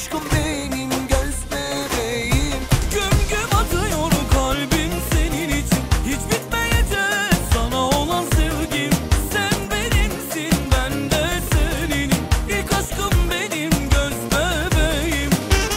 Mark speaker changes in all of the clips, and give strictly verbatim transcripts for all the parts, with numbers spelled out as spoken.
Speaker 1: aşkım benim göz bebeğim. Güm güm atıyor kalbim senin için, hiç bitmeyecek sana olan sevgim. Sen benimsin, ben de seninim, ilk aşkım benim göz bebeğim.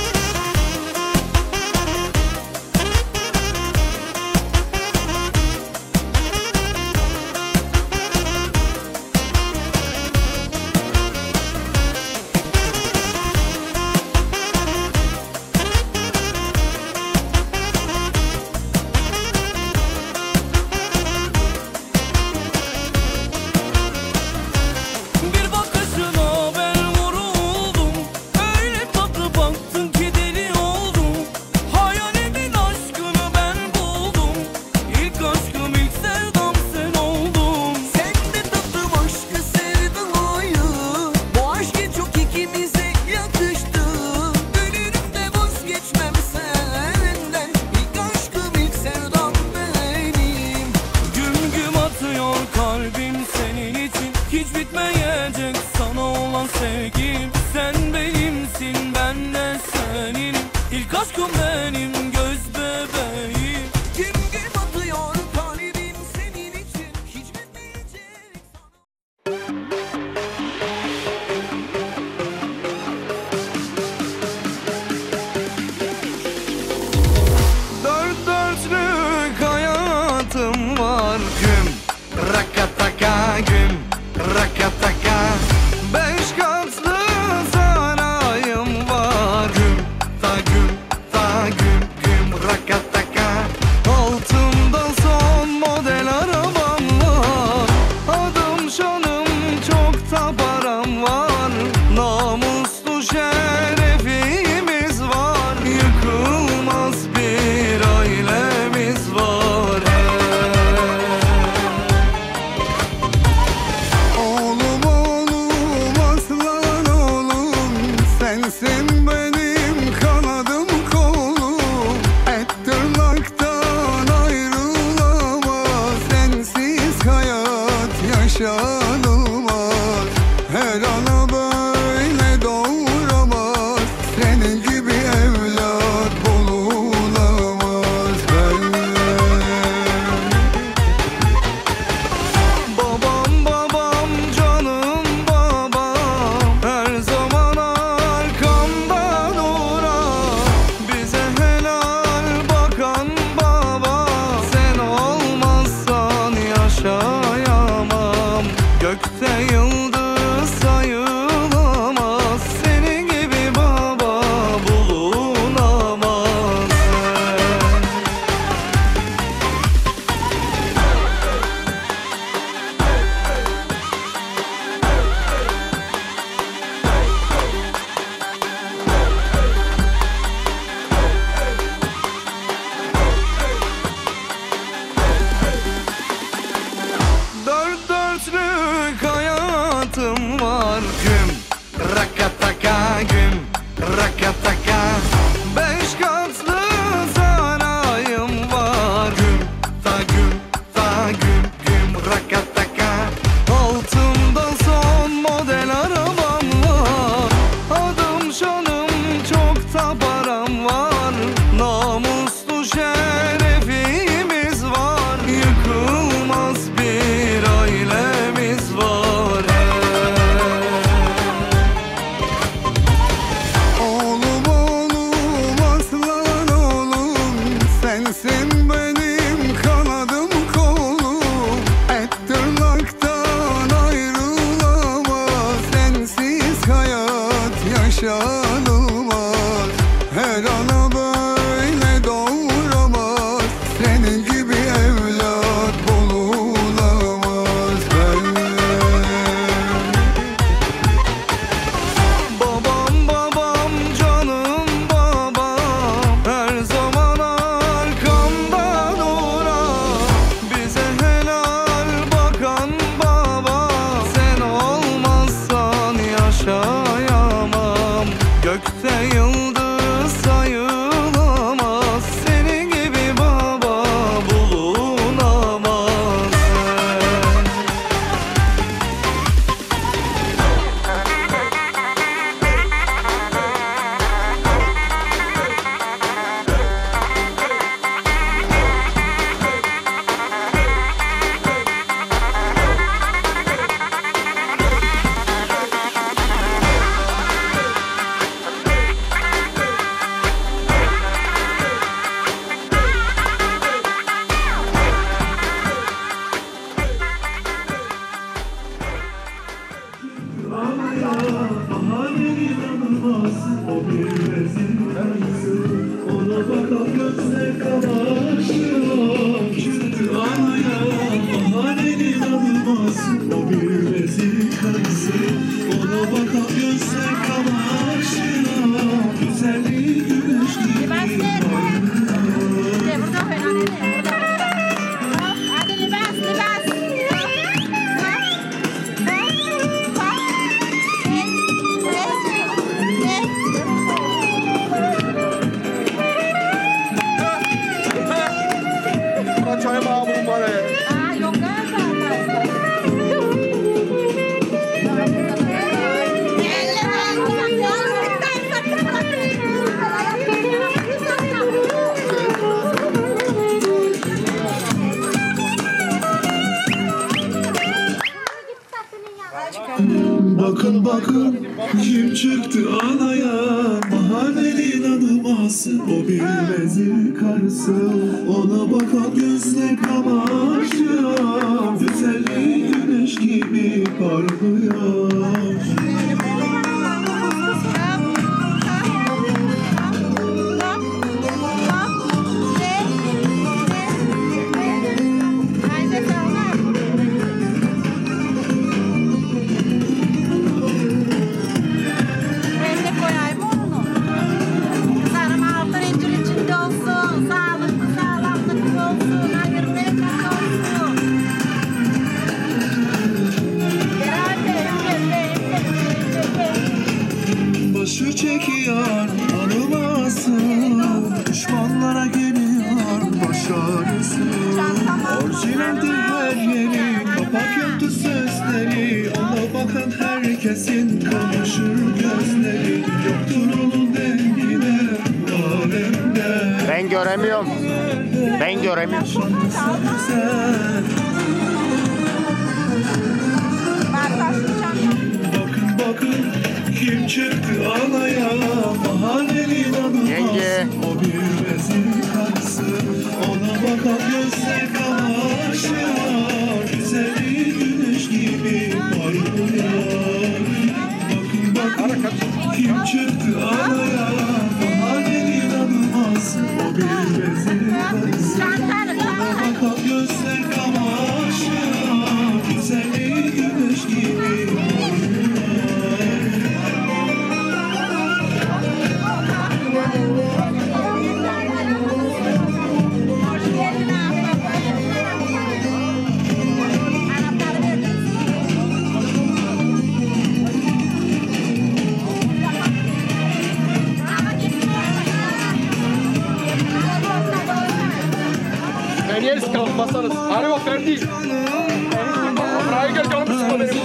Speaker 1: Bir bakışına ben vuruldum, öyle tatlı baktın ki deli oldum. Hayalimin aşkını ben buldum, ilk aşkım ilk sevdam sen oldun. Sen de tattım aşkı sevdamayı, bu aşk çok ikimize yakıştı. Ölürüm de vazgeçmem senden, ilk aşkım ilk sevdam benim. Güm güm atıyor kalbim senin için, hiç bitmeyecek sana olan sevgim. Sen benimsin, ben de seninim, ilk aşkım benim göz bebeğim. Güm güm atıyor kalbim senin için, hiç bitmeyecek sana. Dört dörtlük hayatım var, güm rakataka güm rakataka. Beş katlı sarayım var, güm ta güm ta güm güm rakataka. Altımda son model arabam var, adım şanım çok da param var. Namuslu şerefimiz var, yıkılmaz bir ailemiz var. Oğlum oğlum aslan oğlum, sensin benim kanadım kolum. Et tırnaktan ayrılamaz, sensiz hayat yaşanılmaz. Her ana böyle doğuramaz, senin gibi evlat bulunamaz. Babam babam canım babam, her zaman arkamda duran. Bize helal bakan baba, sen olmazsan yaşayamam. Gökte yıldız sayılamaz, senin gibi baba bulunamaz. Dört dörtlük hayatım var, güm rakataka güm rakataka. Beş katlı sarayım var, güm ta güm ta güm güm rakataka. Altımda son model arabam var, adım şanım çok da param var. Namuslu şerefimiz var, yıkılmaz bir ailemiz var. Oğlum oğlum aslan oğlum, sensin benim kanadım kolum. Et tırnaktan ayrılamaz, sensiz hayat yaşanılmaz. Her ana böyle doğuramaz, senin gibi evlat bulunamaz. Babam babam canım babam, her zaman arkamda duran. Bize helal bakan baba, sen olmazsan yaşayamam.
Speaker 2: Bahanenin inanılmaz, o bir vezir karısı. Ona bakan gözler kamaşıyor. Çıktı anaya, bahanenin inanılmaz, o bir vezir karısı. Ona bakan gözler kamaşıyor. Güzelliği güneş gibi parlıyor.
Speaker 3: Çay bağımın var ya.
Speaker 4: Aa yok galiba.
Speaker 2: Bakın bakın kim çıktı anaya, mahallenin inanılmaz, o bir vezir karısı. Ona bakan gözler kamaşıyor. Güzelliği güneş gibi parlıyor. Başı çekiyor tanımasın, düşmanlara geliyor başarısı. Orijinaldir her yeri, kapak yaptı sözleri. Ona bakan herkesin kamaşır gözleri. Yoktur onun dengine alemde.
Speaker 3: Ben göremiyorum. Ben göremiyorum.
Speaker 2: Bakın bakın kim çıktı alaya, mahallenin inanılmaz,
Speaker 3: Yenge.
Speaker 2: o bir vezir karısı. Ona bakan gözler kamaşıyor. Güzelliği güneş gibi parlıyor. Bakın bakın kim çıktı alaya, mahallenin inanılmaz, o bir vezir karısı. Ona bakan gözler kamaşıyor. Güzelliği güneş gibi parlıyor.
Speaker 3: Beni yeriz kalkmazsanız. Alo Ferdi. Buraya gel canım sıkma benim.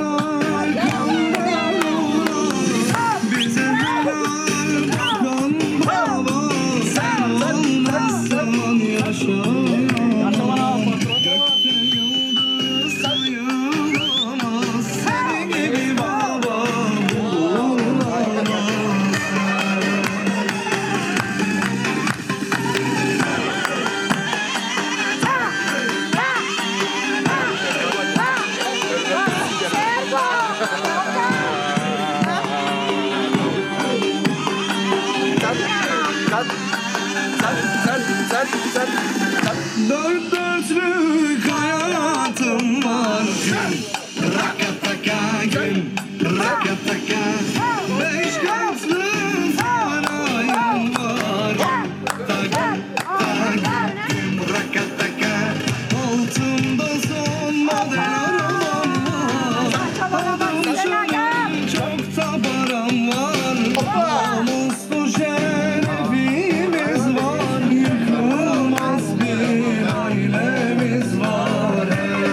Speaker 2: Dört dörtlük hayatım var. Rakataka gül, rakataka. Beş katlı sarayım var. Takım, takım, rakataka. Altımda son model arabam var. Adım şöyle çok da param var. Namuslu şerefimiz var. Yıkılmaz bir ailemiz var.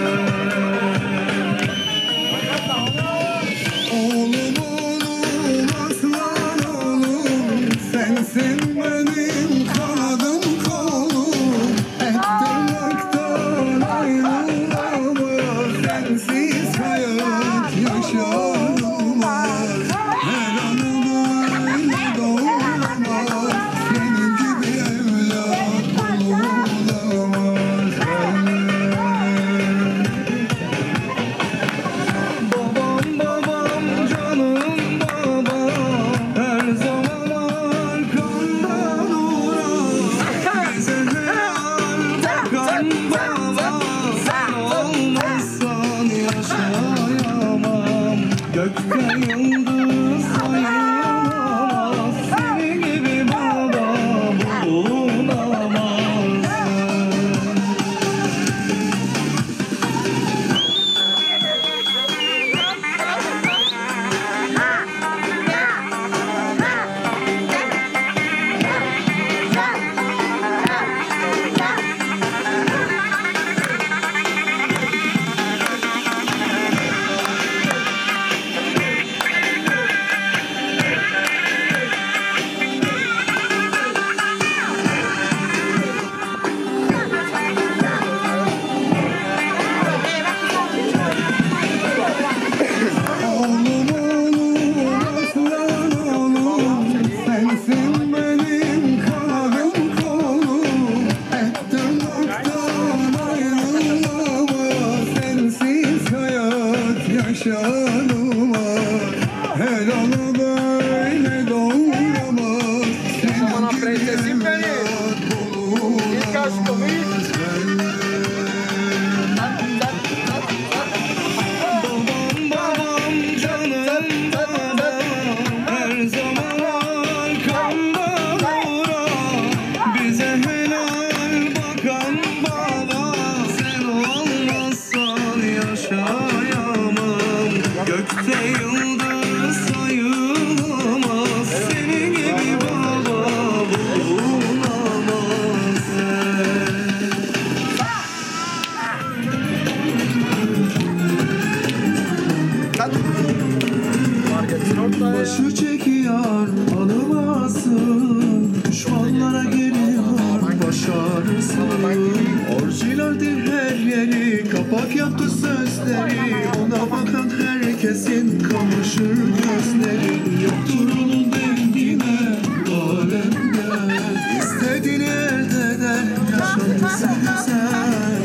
Speaker 2: Oğlum oğlum aslan oğlum, sensin benim kanadım kolum. Ettirmekten ayrılamaz, sensiz hayat yaşamaz. Her anımı Gökte yıldız sayılamaz, seni gibi baba bulunamaz. Oğlum oğlum aslan oğlum, sensin benim kanadım kolum. Ettim noktan ayrılamaz, sensiz hayat yaşanılmaz. Helal böyle doğuramaz,
Speaker 3: Aman
Speaker 2: senin gibi
Speaker 3: prensesim benim.
Speaker 2: evlat
Speaker 3: İlk aşkım ilk.
Speaker 2: Babam babam canım babam, her zaman arkamda duran, bize helal bakan baba. Sen olmazsan yaşayamam, gökte yıldız sayılamaz, senin gibi baba bulunamaz. Başı çekiyor alamazsın, düşmanlara geliyor başarısın. Orijinaldir her yeri, kapak yaptı sözleri, ona bakan herkesin kamaşır gözleri. Yoktur onun dengine alemde, istediğini elde eder, yaşantısı güzel.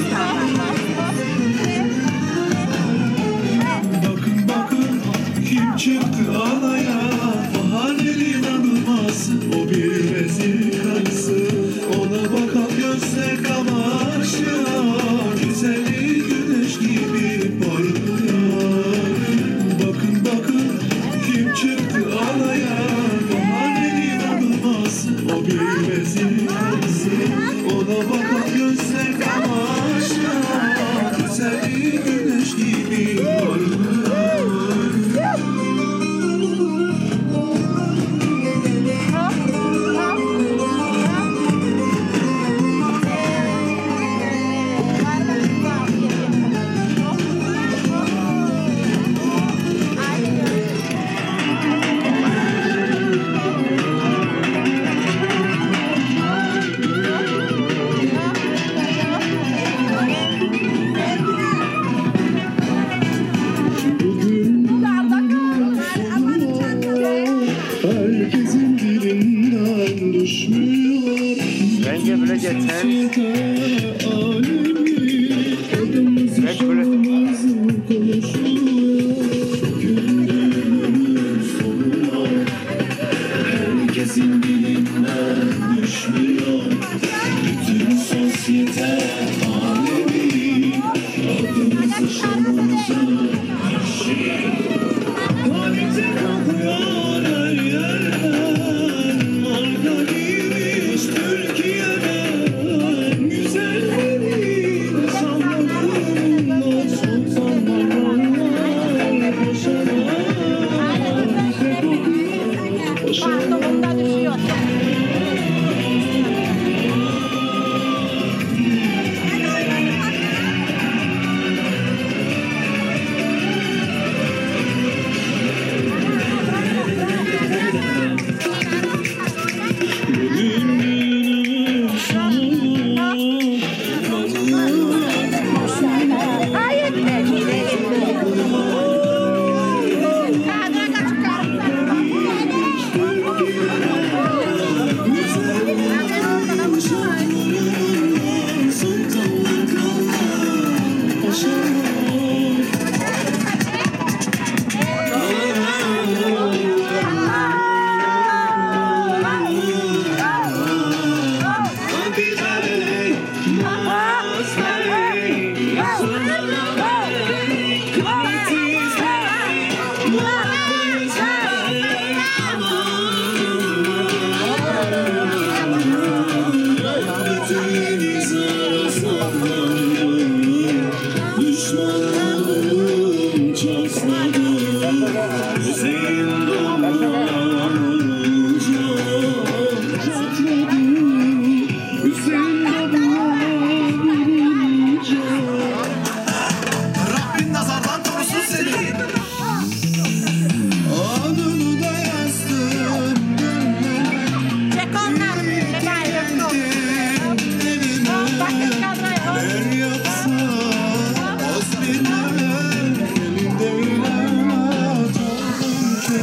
Speaker 2: Bakın bakın kim çıktı alaya, bahaneli inanılmaz, o bir vezir karısı. Ona bakan gözler kamaşıyor, güzelliği güneş gibi parlıyor. Bakın bakın kim çıktı alaya, Düşmanlarım çasladı Hüseyin doğunca çatladı Hüseyin doğunca Rabbin nazardan korusun seni Adını da yazdım
Speaker 4: Çek onlar. Çek ayrı.
Speaker 2: Her yapsa az bilmem Elinde evlat oldum ki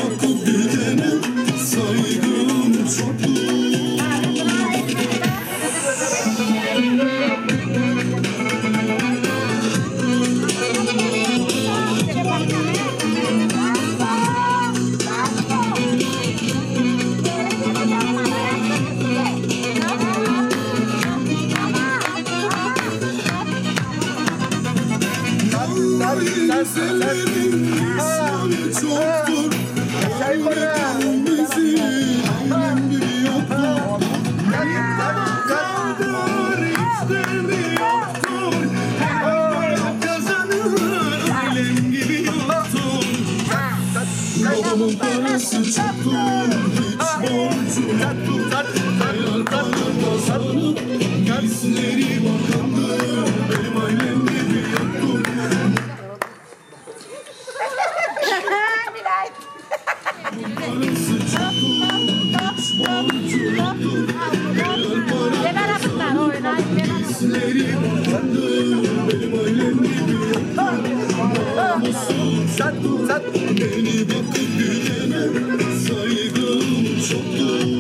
Speaker 2: bakıp gidene saygım çoktur. Güzellerin insanı çoktur. Öyle bizi annem gibi yoktur. Kadar işleri yoktur. Hayat kazanır ailem gibi yoktur. Babamın parası çoktur. Hiç borcu yoktur. Hayal parada sanıp gizleri bakandır. Benim ailem gibi yoktur. Beni bakıp gidene saygım çoktur.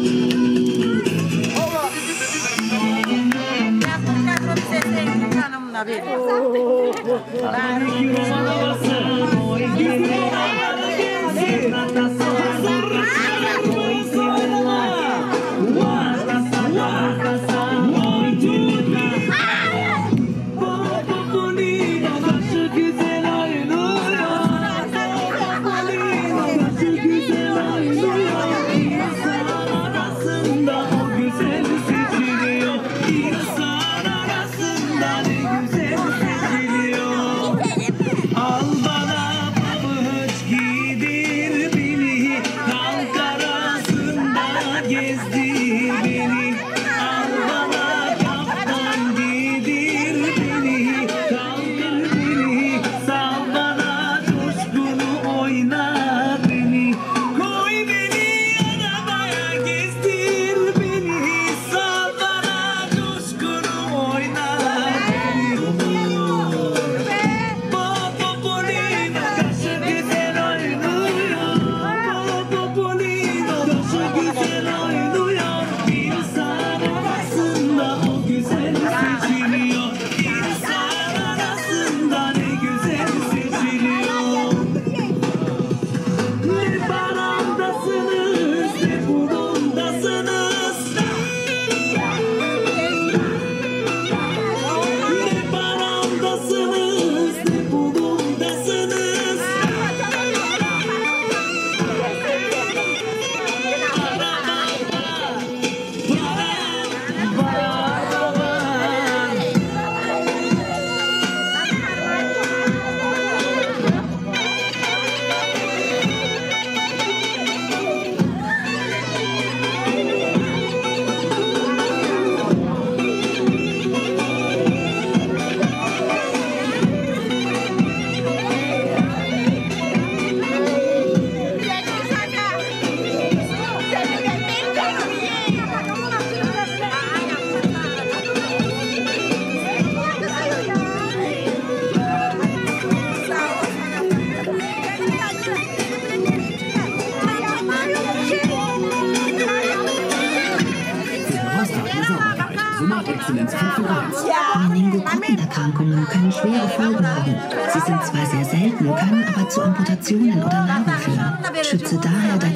Speaker 5: Meningokokken-Erkrankungen können schwere Folgen haben. Sie sind zwar sehr selten, können aber zu Amputationen oder Narben führen. Schütze daher dein...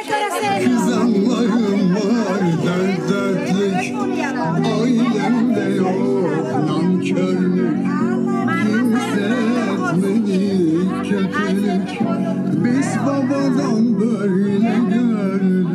Speaker 2: Kızanlarım var dert dertlik. Ailemde yok nankörlük. Kimse etmedi kötülük. Biz babadan böyle gördük.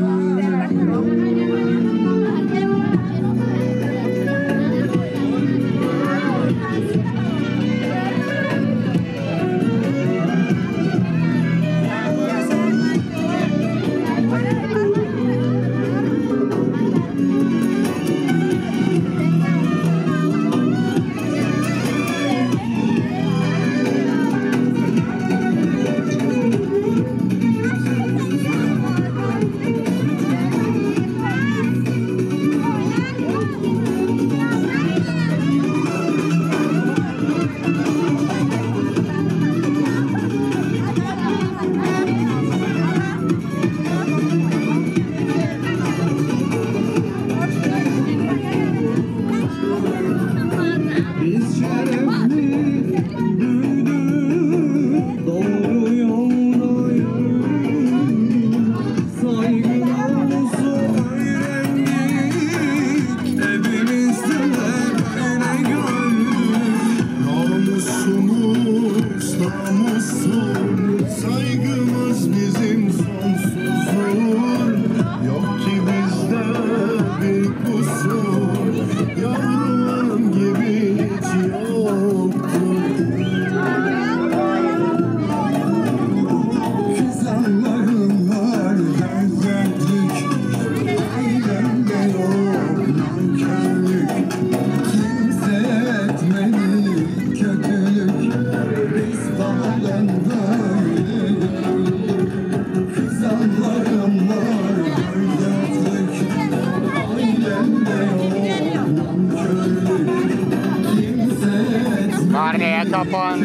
Speaker 3: Çapan.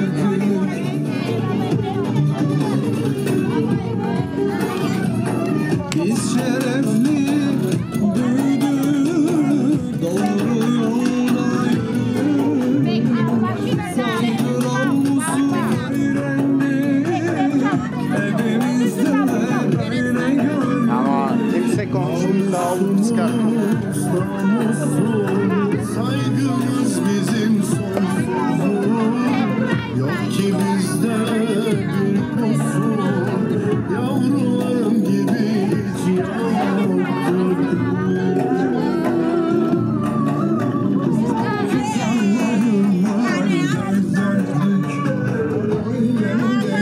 Speaker 2: Biz şerefli büyüdük, doğru yolda yürüdük. Saldıran musul öğrendik, evimizde böyle gördük.
Speaker 3: Ama kimse konuşmuyor da alıp çıkar.
Speaker 2: Saygımız bizim sonsuzluğu, yok ki bizde bir kusur. Yavrularım gibi hiç yoktur. Kızanlarım var dert dertlik, ailemde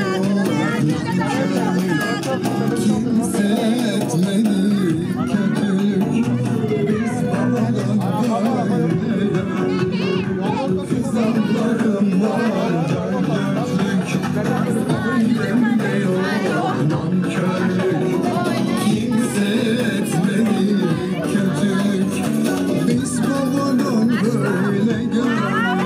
Speaker 2: yok. Kimse etmedi kötülük, biz babadan böyle gördük. Kızanlarım var dert dertlik, ailemde yok nankörlük. Kimse etmedi kötülük, biz babadan böyle gördük.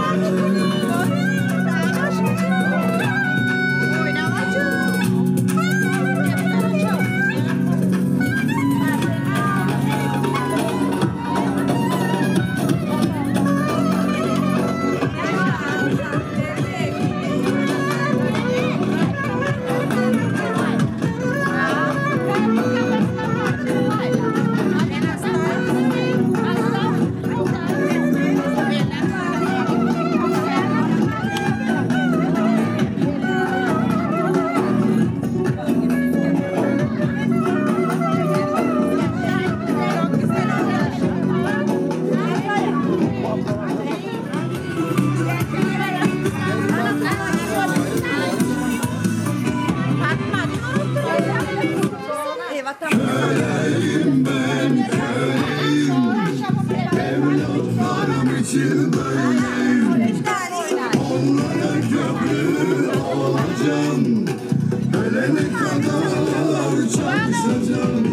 Speaker 2: Köleyim ben köleyim, evlatlarım için böyleyim. Onlara köprü olacağım, ölene kadar çalışacağım.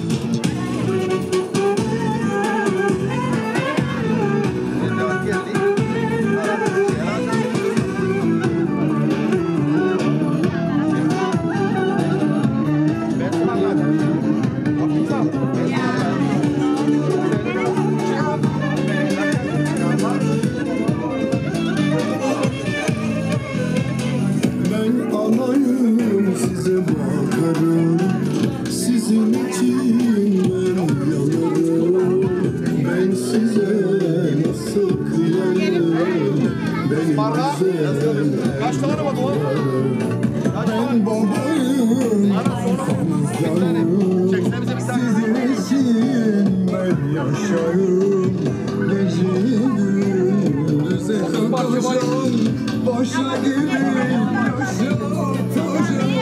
Speaker 2: Ben anayım, size bakarım, sizin için ben yanarım. Ben size nasıl kıyarım, benim güzel
Speaker 3: Kaç tane var o?
Speaker 2: ben babayım, canım. Sizin için ben yaşarım, gece gündüze kadar başa gibi yaşatacağım.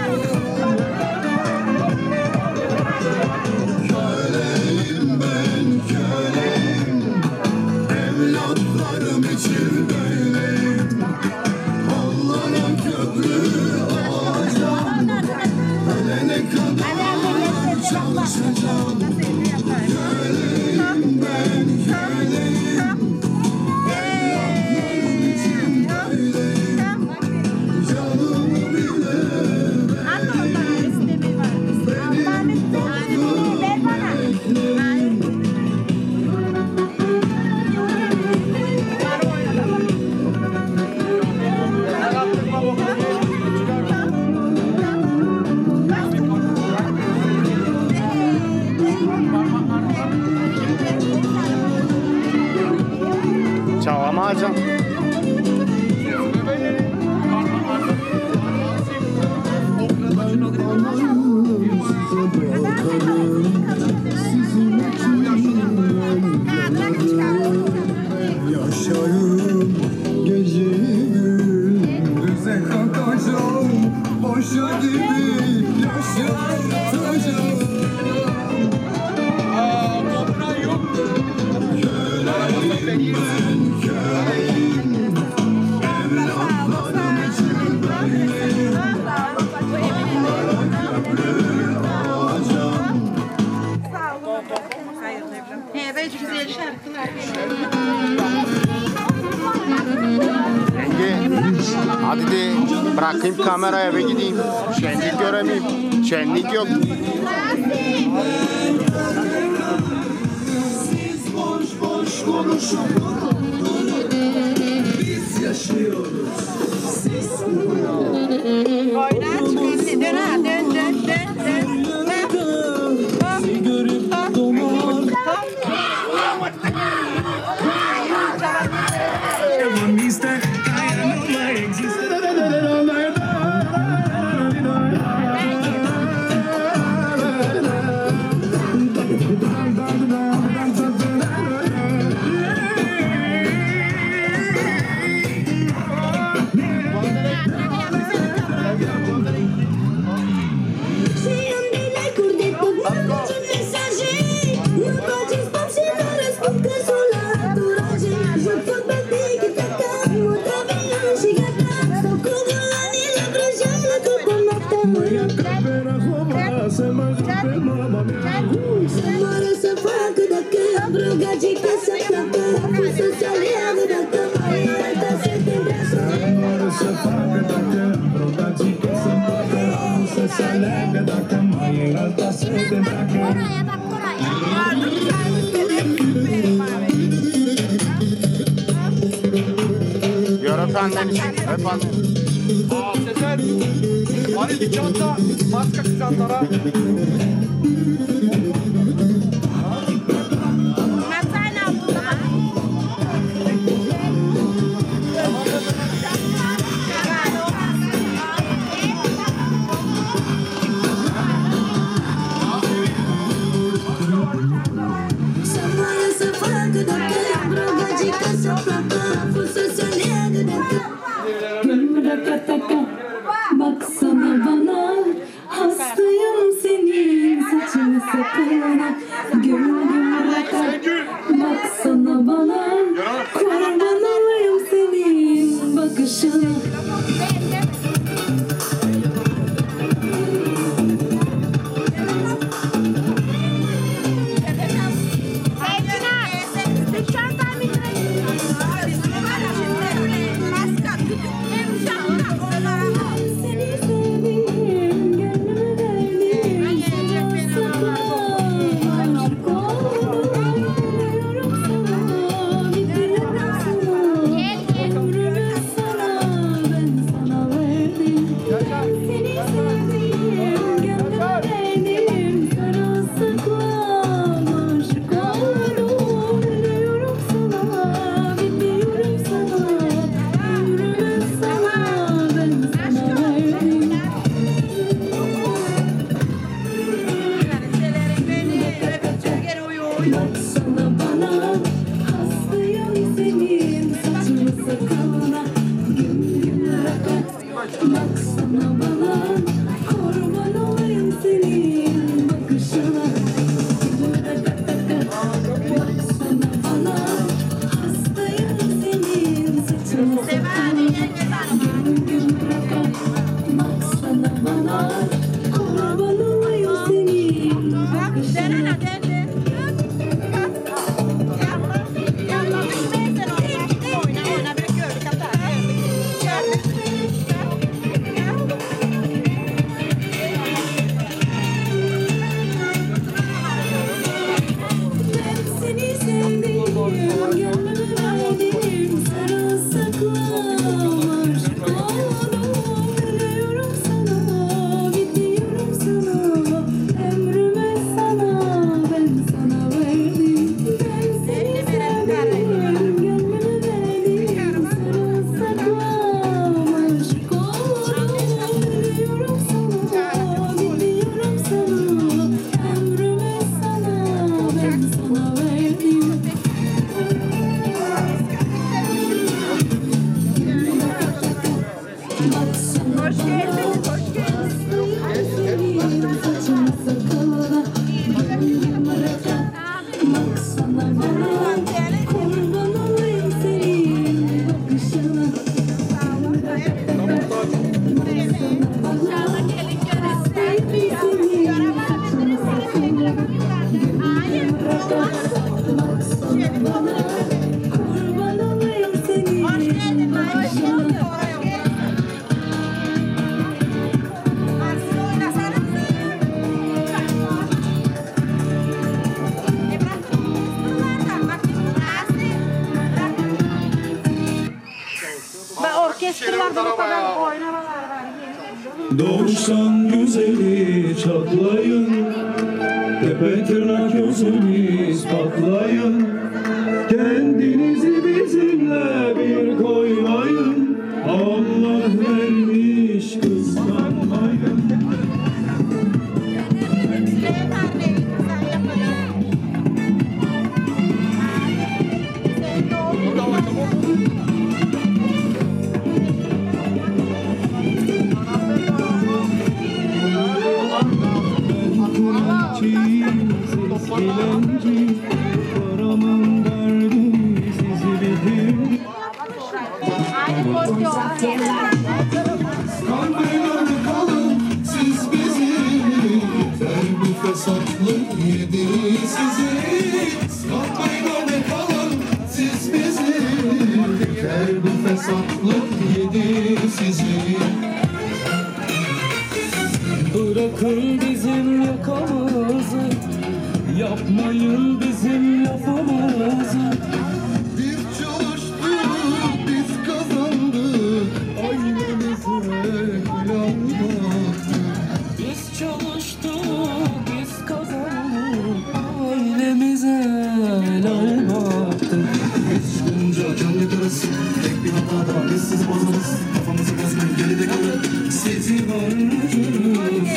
Speaker 2: Köleyim ben köleyim, evlatlarım için böyleyim. Onlara köprü olacağım, ölene kadar çalışacağım. Köleyim ben köleyim, evlatlarım için böyleyim. Canımı bile vereyim, benim dostum bekleyin.
Speaker 3: Ciao, Amacan.
Speaker 2: Ben anayım, size bakarım, sizin
Speaker 6: Bırakayım kameraya ve gideyim. Şenlik göremeyeyim. Şenlik yok.
Speaker 1: Boş boş konuşup biz yaşıyoruz.
Speaker 4: Oynar çıkardı. Dön ha. Dön dön dön dön.
Speaker 1: Seni görüp domar.
Speaker 6: Gör efendim. Efendim.
Speaker 3: Aa Sezer. Hani bir çanta. Maska çantara.
Speaker 4: Masayla aldım.
Speaker 7: Baksana bana, hastayım senin saçını sakalına. Gül gül rakar. Baksana bana, kurban olayım senin bakışına. Seni sevdim, gönlümü verdim, sana saklan. Aşık oldum, diyorum sana, bitiririm sana. Ömrümü sana, ben sana verdim. Seni sevdim, gönlümü verdim, sana saklan. Aşık oldum, diyorum sana, bitiririm sana. Ömrümü sana, ben sana verdim. Baksana bana, hastayım senin saçını sakalına. Güm güm rakat. Baksana bana, kurban olayım senin bakışına. Güm rakat. Baksana bana, hastayım senin saçını sakalına. Güm güm rakat. Baksana bana, kurban olayım senin bakışına.
Speaker 8: Doğuştan güzeli çatlayın, tepe tırnak gözünü ispatlayın. Kendinizi bizimle bir koymayın, Allah vermiş kıskanmayın. Eğlenci, paramın derdi sizi bitir. Kalmayın kalın siz bizi, yeter bu fesatlık yedi sizi. Kalmayın kalın siz bizi, yeter bu fesatlık yedi sizi.
Speaker 1: Bırakın bizim yakamızı, yapmayın bizim lafımızı.
Speaker 8: Biz çalıştık, biz kazandık, ailemize helal baktık.
Speaker 1: Biz çalıştık, biz kazandık, ailemize helal baktık.
Speaker 8: Bunca can yakarız, tek bir hatada biz sizi bozarız. Kafamızı bozmayın, geride kalır, sizi öldürürüz.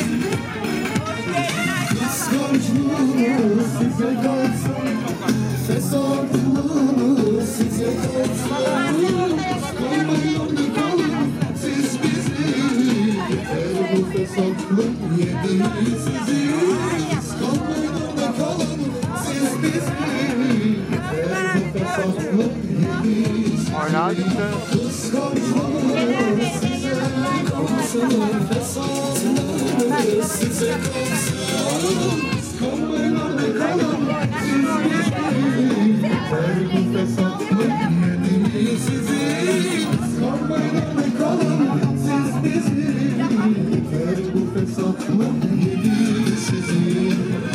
Speaker 8: Kıskançlığınız size kalsın, fesatlığınız size kalsın. Kalmayın orada kalın, siz bizi, yeter bu fesatlık yedi sizi. Kalmayın orada kalın, siz bizi, yeter bu fesatlık yedi sizi. Kıskançlığınız size kalsın, fesatlığınız size kalsın. Kalmayın orada kalın, siz bizi, yeter bu fesatlık yedi sizi. Kalmayın orada kalın, siz bizi, yeter bu fesatlık yedi sizi.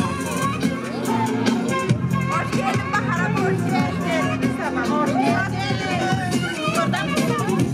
Speaker 2: Hoş geldin Bahar'a, hoş geldin. Tamam, hoş geldin. Oradan mı?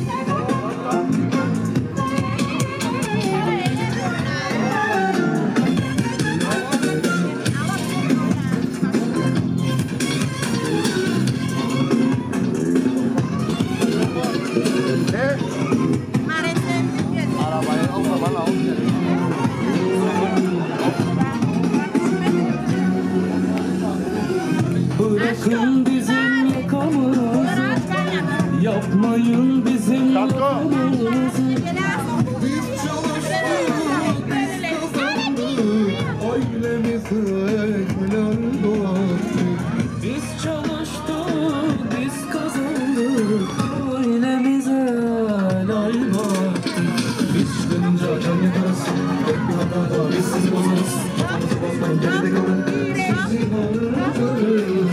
Speaker 1: Bırakın bizim yakamızı, yapmayın bizim lafımızı.
Speaker 8: Biz çalıştık, biz kazandık, ailemize helal baktık.
Speaker 1: Biz çalıştık, biz kazandık, ailemize helal baktık.
Speaker 8: Biz işlenince can yakarız, tek bir hatada biz sizi bozarız. Kafamızı bozmayın, geride kalın, sizi öldürürüz.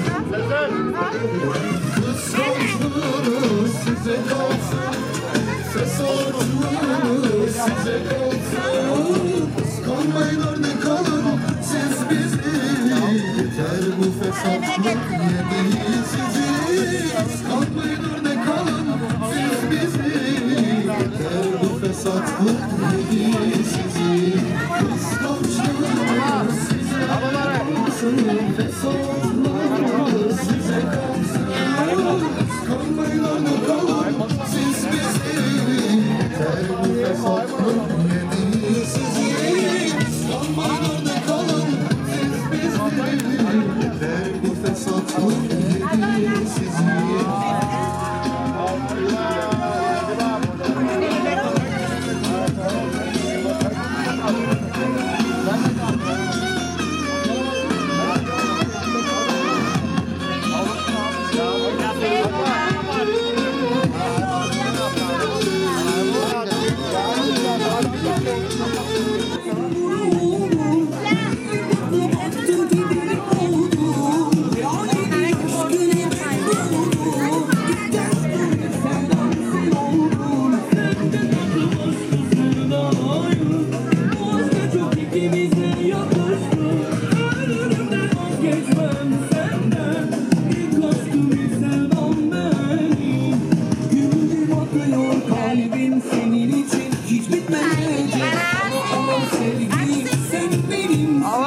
Speaker 8: Kıskançlığınız size kalsın, fesatlığınız size kalsın. Kıskanmayın orada kalın, siz bizi, yeter bu fesatlık yedi sizi. Kıskanmayın orada kalın, siz bizi, yeter bu fesatlık yedi sizi. Kıskançlığınız size kalsın, fesatlığınız size kalsın. Kalmayın orada kalın, siz bizi, yeter bu fesatlık yedi sizi. Kalmayın orada kalın, siz bizi, yeter bu fesatlık yedi sizi.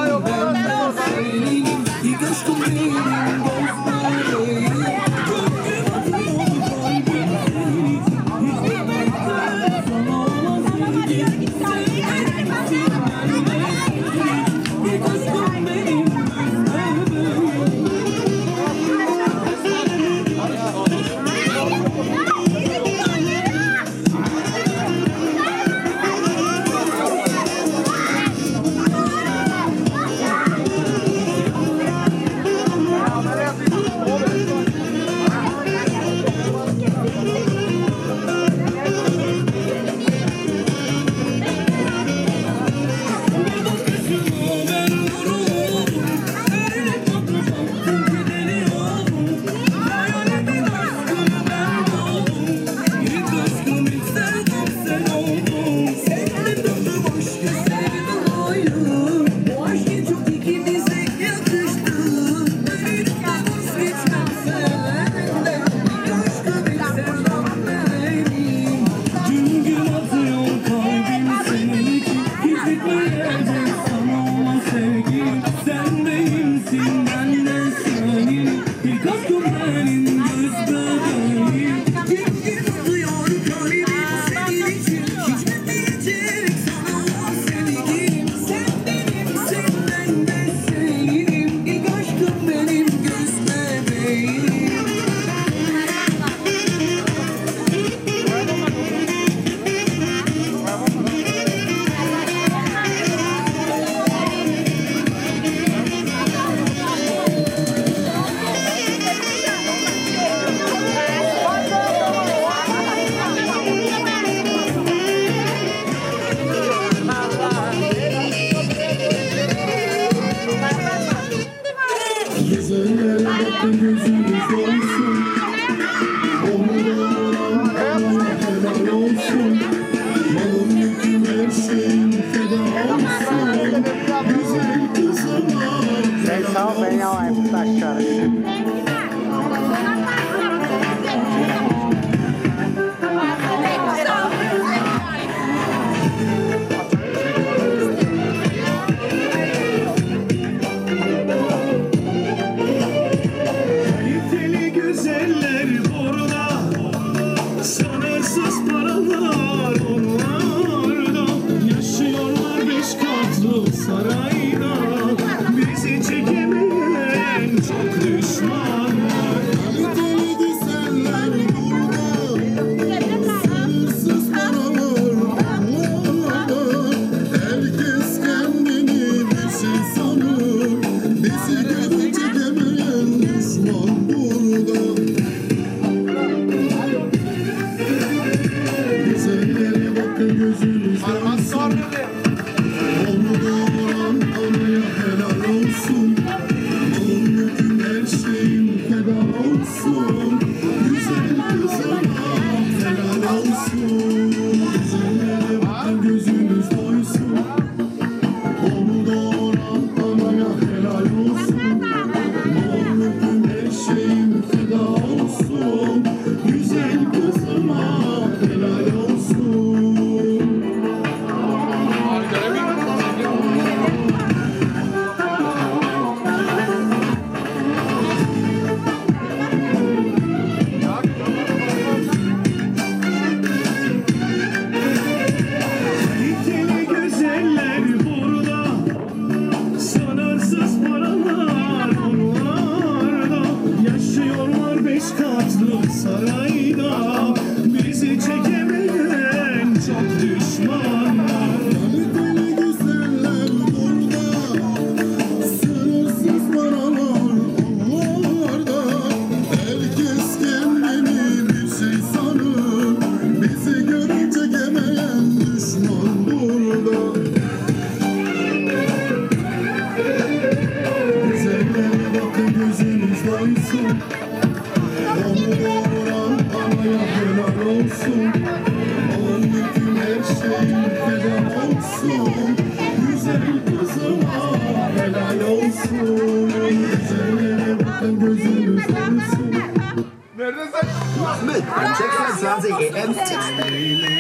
Speaker 9: Mit beim Check vierundzwanzig E M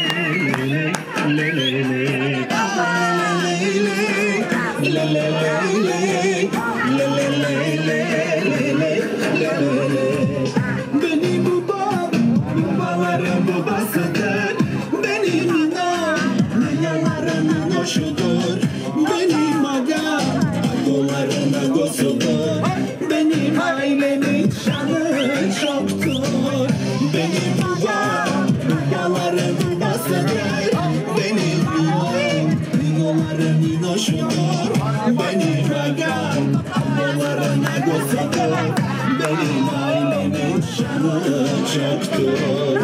Speaker 9: Tipp.
Speaker 8: ley le le le le le le benim babam babaların babasıdır benim inan ninaların hoşudur benim agam agoların agosudur benim ailemin şanı çoktur benim babam babaların babasıdır benim inan ninaların hoşudur benim agam agoların agosudur benim ailemin şanı çoktur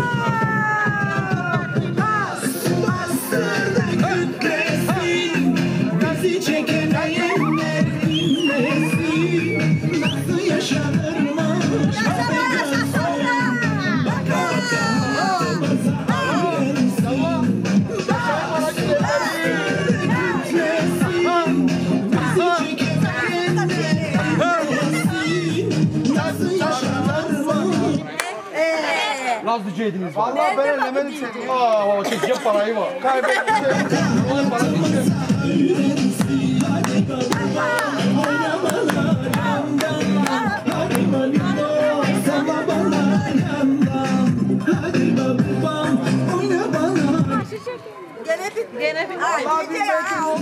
Speaker 8: bastırdı kütlesin bizi çekemeyenler dinlesin nasıl yaşanırmış baka baka baza ayrılsın bastırdı kütlesin bizi çekemeyenler dinlesin nasıl yaşanırmış.
Speaker 3: Laz düceydiniz.
Speaker 6: Vallahi ben ellemedim seni.
Speaker 3: Aa, çekeceğim parayı var.
Speaker 6: Kaybettim.
Speaker 3: Onun parası düştü.
Speaker 2: Gene bir gene bir. Ay, bir de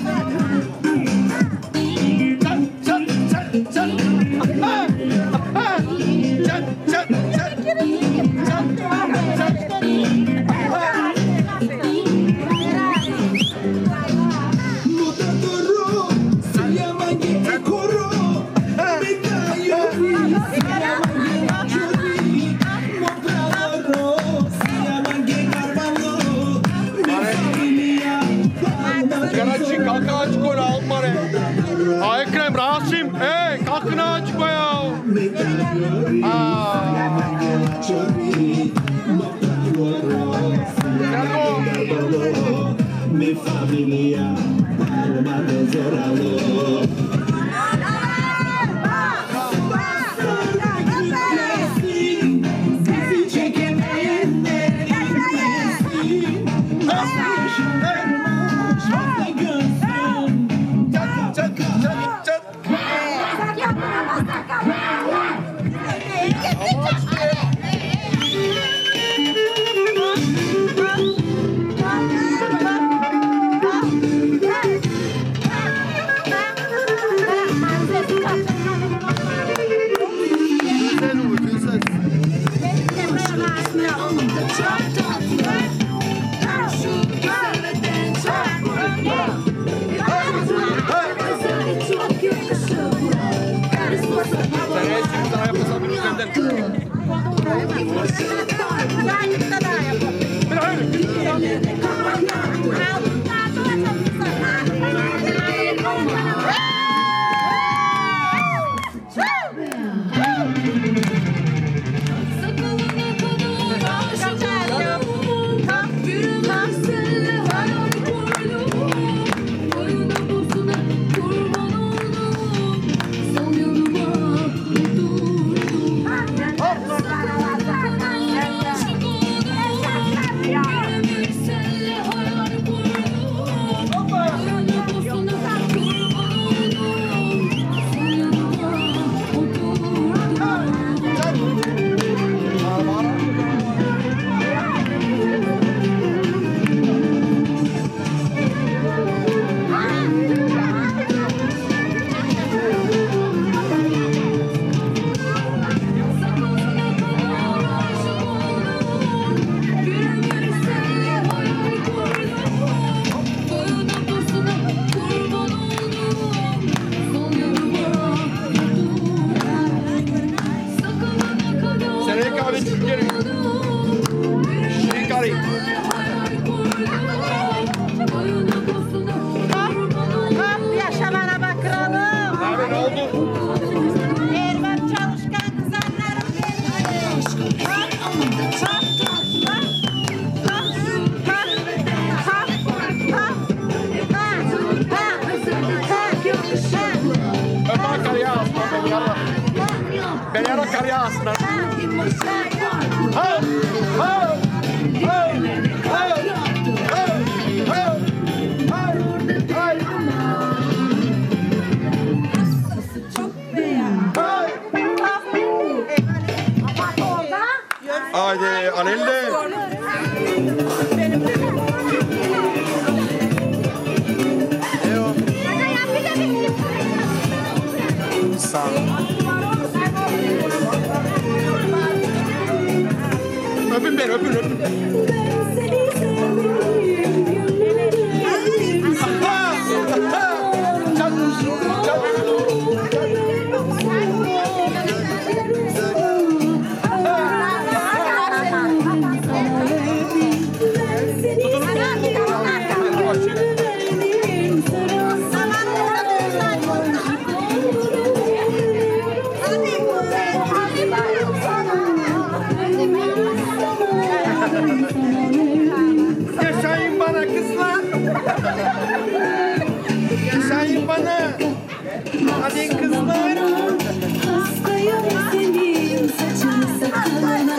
Speaker 3: Karachi kalkın açık koy al bari. Ay Ekrem, Rasim, hey kalkın açık koy ya.
Speaker 8: Mi familia, alma de zoralo. Bizi çekemeyenler dinlesin. Nasıl yaşanırmış fazla görsün. Çat çat çat çat.
Speaker 3: Seneye şimdi sana yapmasam bir benden. Bir hayır. Seneye kahve içelim. Şirin kari.
Speaker 2: Yaşamana bak kralım.
Speaker 3: Abi ne oldu?
Speaker 2: Erman çalışkan kızanlarım
Speaker 3: Ömer Karyas. Ben yara. Ben yara Karyas. Ha! Ha! Ha! Ha! Ha! Ha! Alelle.
Speaker 6: Sağ ol.
Speaker 3: Öpün beni, öpün, öpün. Yaşayın bana kızlar. Yaşayın bana. Hadi kızlar.
Speaker 7: Hastayım senin saçını sakalına.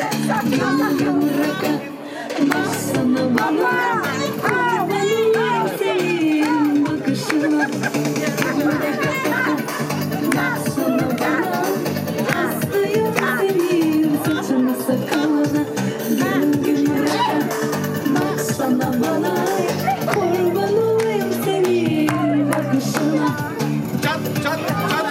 Speaker 7: Baksana bana, kurbanım senin bakışına. Baksana bana, hastayım senin saçını sakalına. Gün gün baksana bana, kurbanım senin bakışına.
Speaker 3: Çat, çat, çat.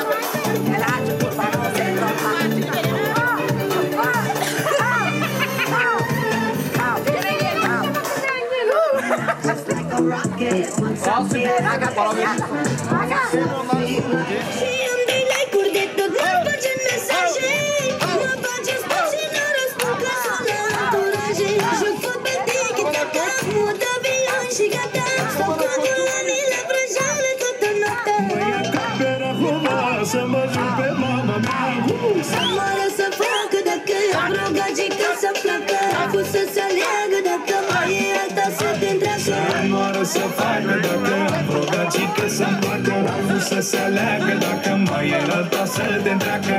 Speaker 8: Să facă dacă rogați că să împacă Raful să se aleagă dacă mai e alta să te întreacă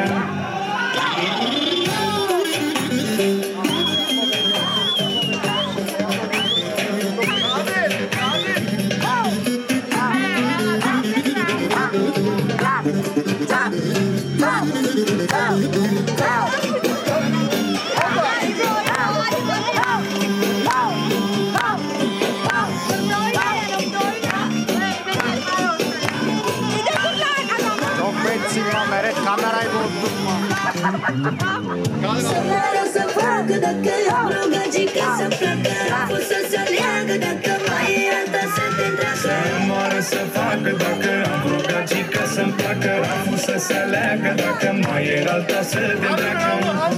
Speaker 6: Kamerayı bozdurma.
Speaker 7: Samara să facă dacă rogagică să pleacă Raful să se aleagă dacă mai e alta să te întreacă
Speaker 8: Să moară să facă dacă am rogagică să-mi placă Raful să se aleagă dacă mai e alta să te întreacă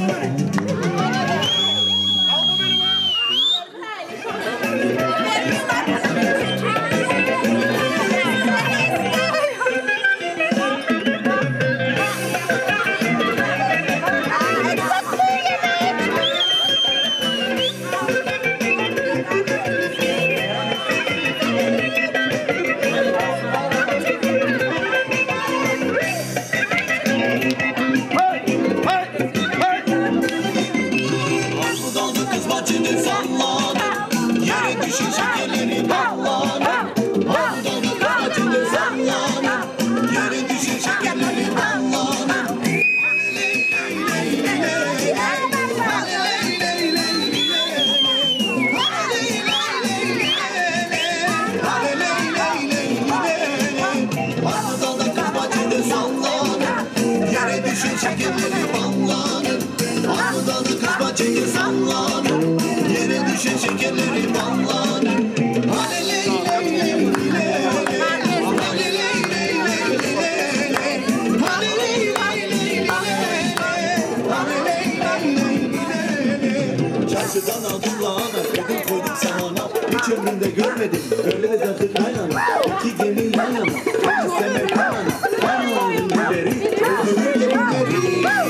Speaker 10: Çarşıdan aldım lahana, koydum koydum sahana. Hiç ömrümde görmedim, öyle de zaten kaynana. İki gemi yan yana, ben istemem kanana. Ben oldum biberi, öldürür biberi.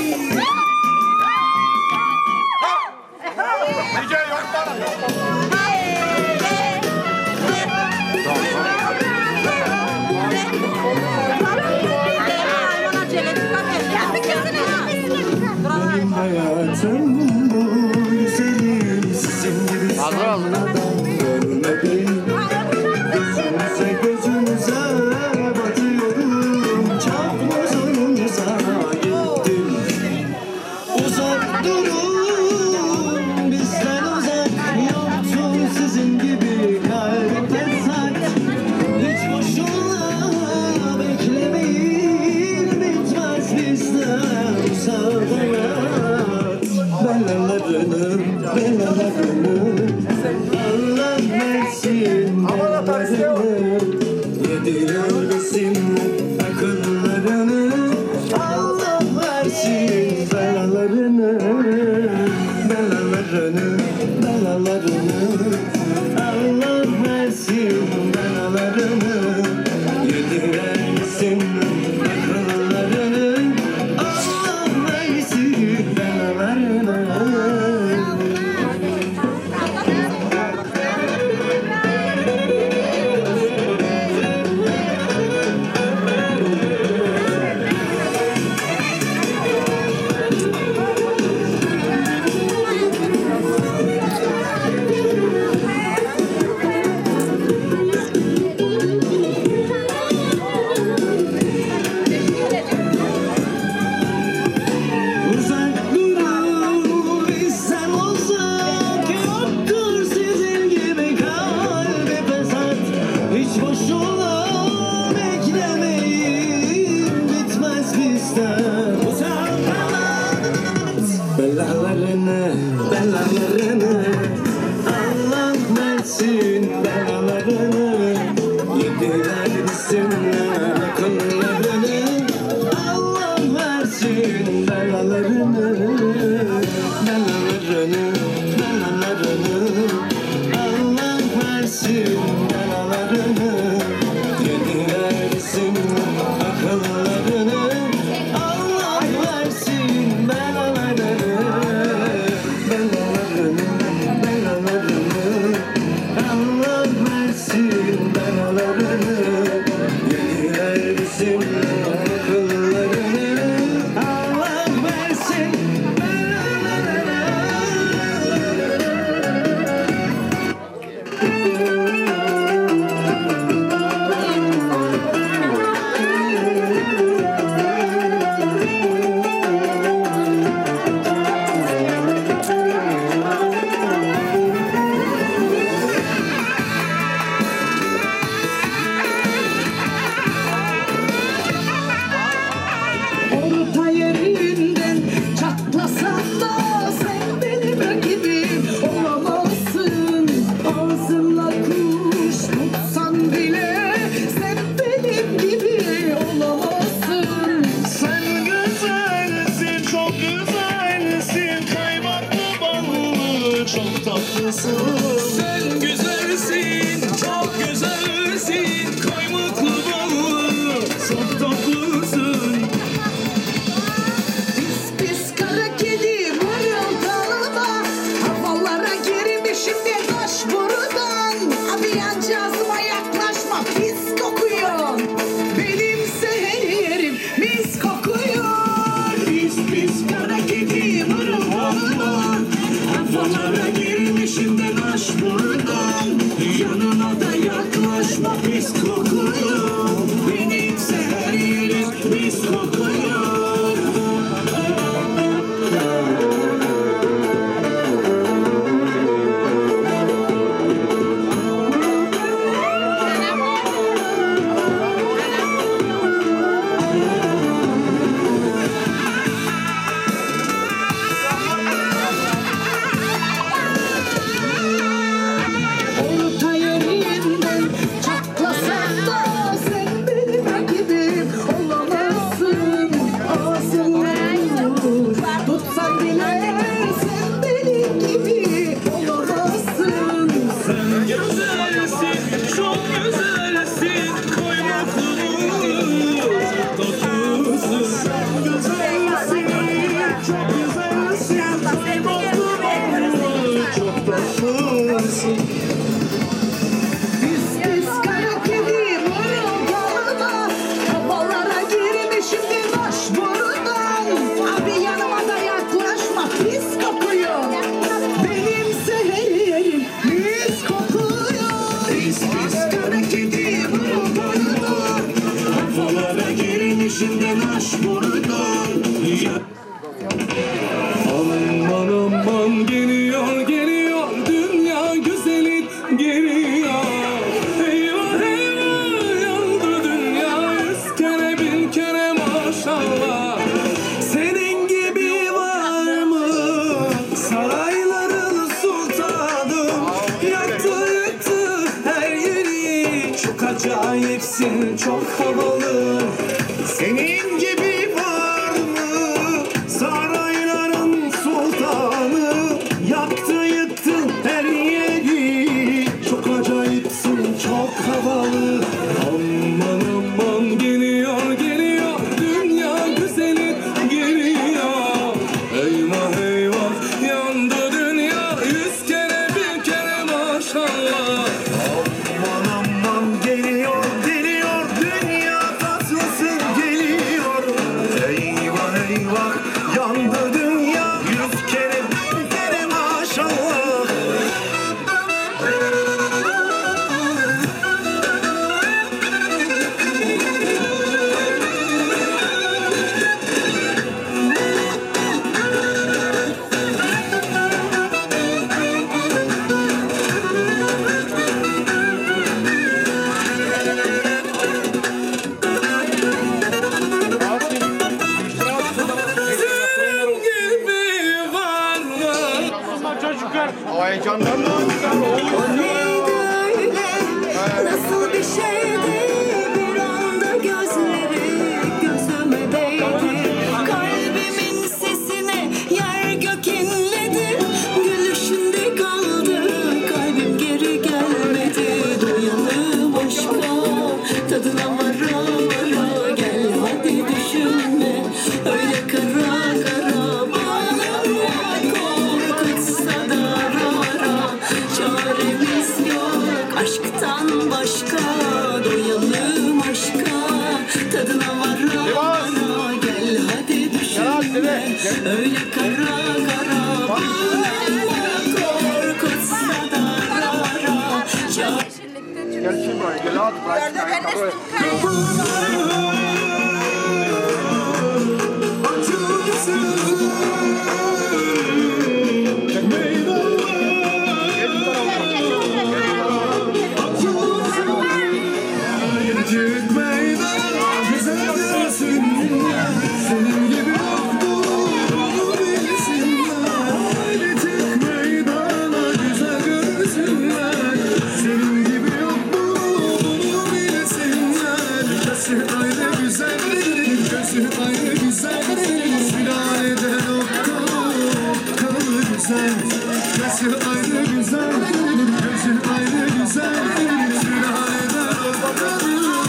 Speaker 3: Nice yok bana, yok bana.
Speaker 8: Benim hayatım bu güzelim sizin gibi sonradan görmedim Gözünüze gözünüze batıyorum Çarpma zorunuza gittim Uzak durun bizden
Speaker 10: Allah versin belalarını, yediler bilsinler akıllarını. Allah versin belalarını, belalarını, belalarını. Allah versin belalarını, yediler bilsinler akıllarını. Allah versin belalarını. Uzak durun bizden uzak, yoktur sizin gibi kalbi fesat. Hiç boşuna beklemeyin, bitmez bizden uzak. Belalarını, belalarını, Allah versin belalarını, yediler bilsinler akıllarını. Allah versin belalarını, belalarını, belalarını. Allah versin belalarını, yediler bilsinler akıllarını. Allah versin belalarını, belalarını, belalarını. Allah versin belalarını, yediler bilsinler akıllarını. Allah versin belalarını.
Speaker 11: Orta yerinden çatlasan da sen benim rakibim olamazsın. Ağzınla kuş tutsan bile sen benim gibi olamazsın.
Speaker 10: Sen güzelsin, çok güzelsin, kaymaklı ballı, çok tatlısın.
Speaker 1: Sen güzelsin, çok güzelsin, kaymaklı ballı, çok tatlısın.
Speaker 11: Pis pis kara kedi mırıldanma, havalara girmişim de taş buradan. Abi yancağızıma yaklaşma, pis kokuyor. Benimse her yerim mis kokuyor. Pis pis kara kedi mırıldanma, havalara girmişim de taş buradan. Yanına da yaklaşma, pis kokuyor. Benimse her yerim mis kokuyor. Orta yerinden çatlasan da sen benim rakibim olamazsın. Ağzınla vur, tutsan bile sen benim gibi olamazsın.
Speaker 1: Sen güzelsin, çok güzelsin, kaymaklı ballı, çok tatlısın.
Speaker 10: Sen güzelsin, çok güzelsin, kaymaklı ballı, çok tatlısın.
Speaker 11: Pis pis kara kedi mırıldanma, havalara girmişim de baş buradan. Abi yanıma da yaklaşma, pis kokuyor. Benimse her yerim mis kokuyor. Pis pis kara kedi mırıldanma, havalara girmişim de baş buradan.
Speaker 1: Aman aman geliyor geliyor, dünya güzeli geliyor. Eyvah eyvah yandı dünya, yüz kere bin kere maşallah. Senin gibi var mı sarayların sultanı?
Speaker 10: çok havalı. Senin gibi var mı sarayların sultanı? Yaktı yıktı her yeri, çok acayipsin, çok havalı. Aman aman geliyor geliyor dünya güzeli geliyor. Eyvah eyvah yandı dünya, yüz kere bir kere maşallah. Aman aman geliyor geliyor dünya tatlısı geliyor. Eyvah eyvah yandı dünya, yüz kere bir kere maşallah.
Speaker 3: Heyecandan da
Speaker 7: Nasıl bir şeydi bir anda gözleri gözüme değdi. Kalbimin sesine yer gök inledi. Gülüşünde kaldı kalbim geri gelmedi. Doyalım aşka tadına vara vara. Gel hadi düşünme öyle kara kara. Bağlama korkutsa da ara. Çaremiz yok aşktan başka. Doyalım aşka tadına vara vara. Gel hadi düşünme öyle kara kara. Bağlama korkutsa da ara.
Speaker 3: gel şimdi buraya gel at buraya.
Speaker 10: Küçük meydan güzel görsünler, senin gibi yoktu onu bilsinler. Küçük meydana güzel görsünler, senin gibi yoktu onu bilsinler. Gözü ayrı güzel, gözü ayrı güzel, sülalede yoktu kalı güzel. Gözü ayrı güzel, gözü ayrı güzel, sülalede yoktu.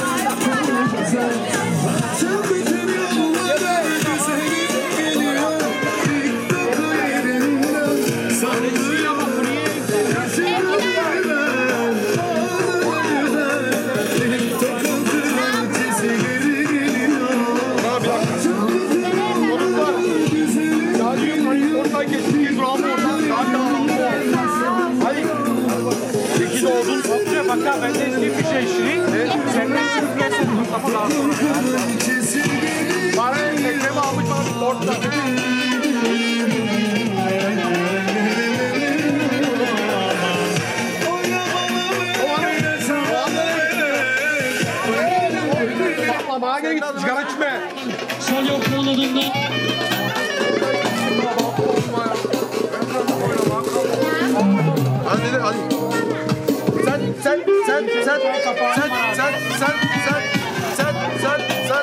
Speaker 10: Sen bütün yollara güzelim geliyor. İlk doku yerinden sallıyor. Kaşığı yerden ağlıyor. İlk doku kırmızısı geri geliyor. Sen bütün yollara güzelim geliyor.
Speaker 3: Oradan geçtiğiniz round oradan. Hadi. İki doğdun. Bak ben de eski bir şey işini. Sen de şimdi geçsin. Mustafa daha sonra. Bana ekremi almış bana ortada. Bana gel git sigara içme.
Speaker 12: Sol yok yolladığında.
Speaker 3: Hadi hadi. Sen sen sen sen sen sen sen sen sen sen sen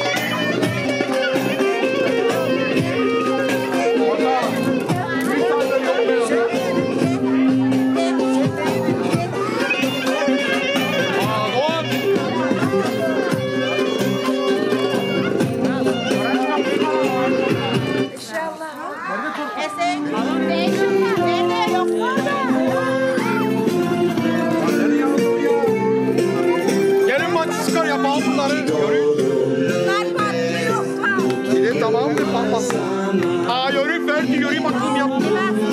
Speaker 3: gelin bak çıkar ya bazıları görün. Gidin tamam mı patlasın. Aa yürü Ferdi yürü bakalım yaptı.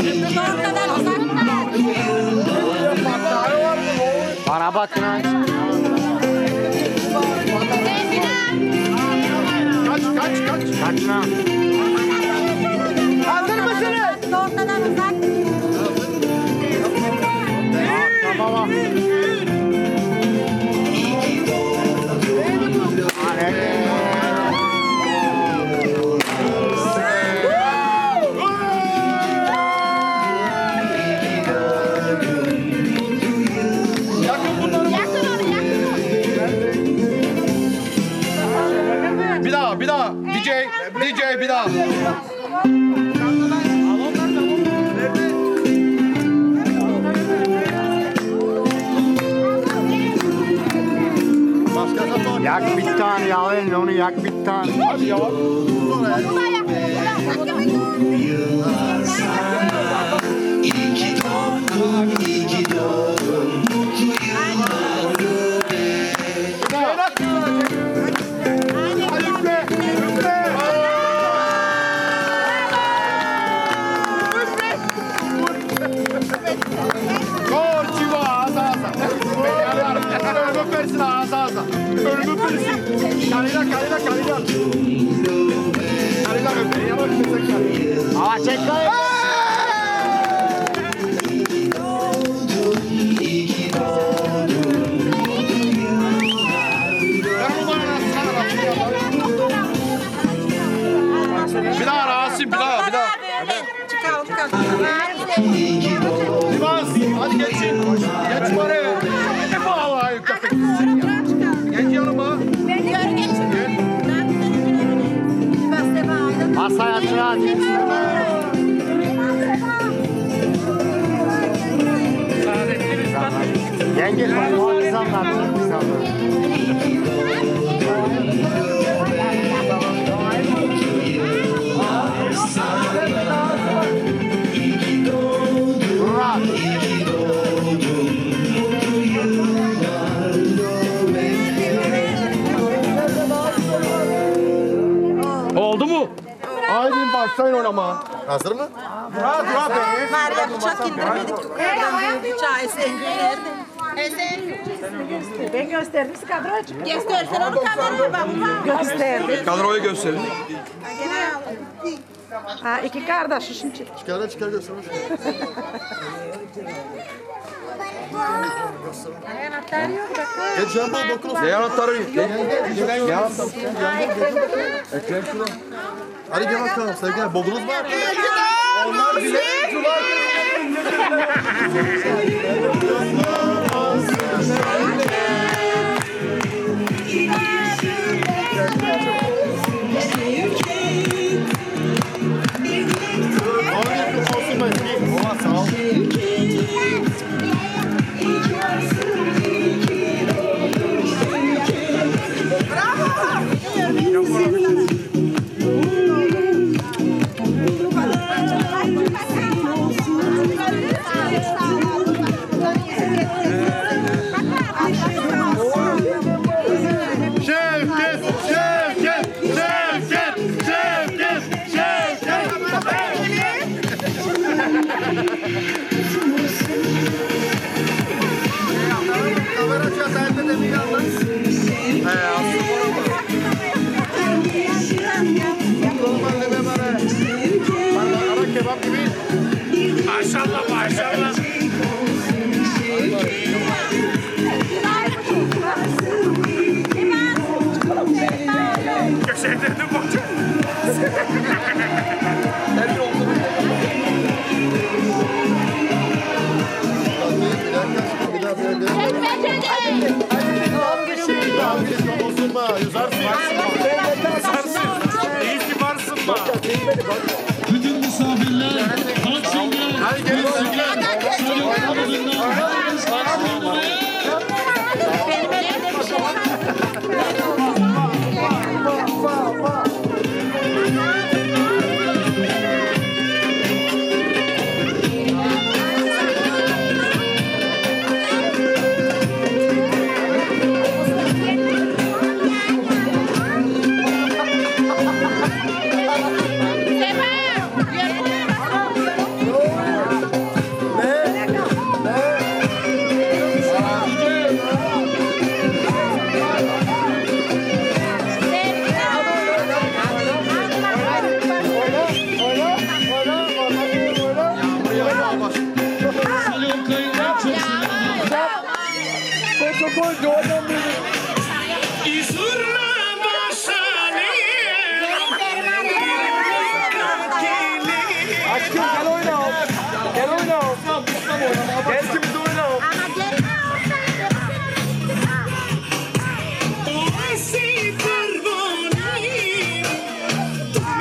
Speaker 3: Bana bakın ha. Kaç kaç kaç. Kaç lan. Hazır mısınız?
Speaker 2: Ortadan uzak.
Speaker 3: Tamam. Yakın bunları.
Speaker 2: Yakın onu, yakın onu.
Speaker 6: D J bir daha.
Speaker 9: Yak bir tane ya, elini onu yak bir tane.
Speaker 6: Hadi ya.
Speaker 10: İyi ki doğdun, iyi ki doğdun, mutlu yıllar be.
Speaker 6: Hadi üfle, üfle. Korçiva ağza ağza. Ölümü öpersin ağza ağza. Ölümü öpersin. Kalila kalila kalila. Kalila öper. Yana öpersin kalila.
Speaker 9: Hava çek kayı.
Speaker 6: Bir daha Rasim, bir daha, bir daha.
Speaker 2: Çıkalım çıkalım.
Speaker 6: Sivas, hadi geçin. Geç oraya. Ne bağlayın köpek sizin ya. Geç yanıma.
Speaker 2: Gör geçin.
Speaker 9: Masaya sıra. Yenge konuşma biz anlattık biz anlattık. Murat.
Speaker 3: Oldu mu?
Speaker 6: Haydi başlayın oynama. Hazır mı? Murat, Murat.
Speaker 2: Meryem uçak indirmedik yukarıdan. Çay sengilerdi.
Speaker 11: Ben gösterdim size kadrocu.
Speaker 2: Göstersen onu kameraya bak.
Speaker 11: Gösterdim.
Speaker 3: Kadroyu gösterin.
Speaker 11: Ha, iki kardeş işin çıktı.
Speaker 6: Çıkar da çıkar göstermiş.
Speaker 2: Anahtar yok bak.
Speaker 6: Geç yanıma bakın.
Speaker 3: Ne anahtarı?
Speaker 6: Hadi gel bakalım sevgiler. Bogunuz var. Onlar bile cular. Sağ ol. Şevket, Şevket, Şevket, Şevket, Şevket. Kameracı ataydı da bir yandan. He, aslında orada. Normal de bana. Ara kebap gibi.
Speaker 3: Maşallah maşallah. Köşelerine bak.
Speaker 6: Bir daha bir daha. Bozulma, yüzarsın.
Speaker 3: Yüzarsın. İyisi varsın bak.
Speaker 12: Bütün misafirler, Taksim'de,
Speaker 6: Hadi gelin sevgiler.
Speaker 12: Salon kanalından herkes karşılamaya.
Speaker 2: Benim elimde bir şey var.
Speaker 12: Salon kayından çok selamlar.
Speaker 3: Aşkım gel oyna. Gel oyna. Gel şimdi oyna.
Speaker 2: Ama gel.
Speaker 10: Esse perdoninho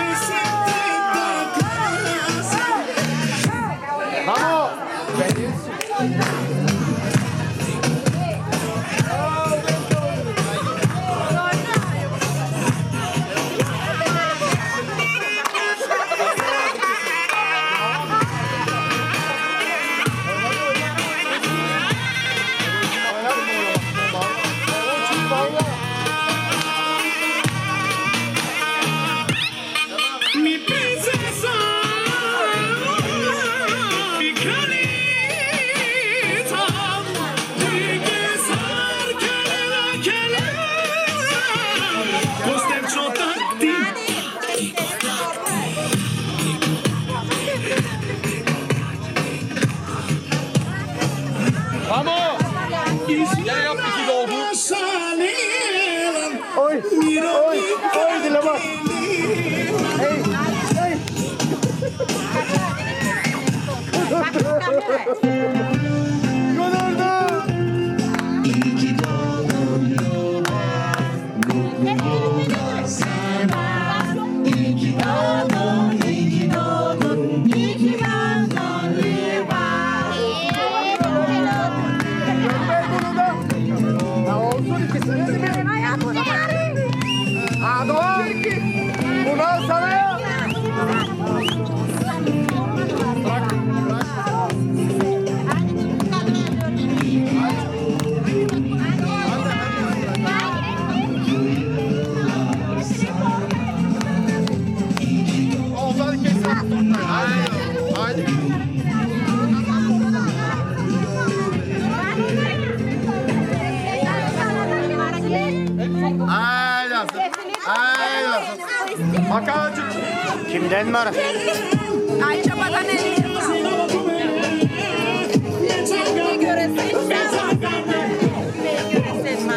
Speaker 6: haydi. Haydi asıl. Haydi asıl. Bakalım.
Speaker 9: Kimden mi ara?
Speaker 2: Ayça bana ne diyor? Ne göresin? Ne göresin?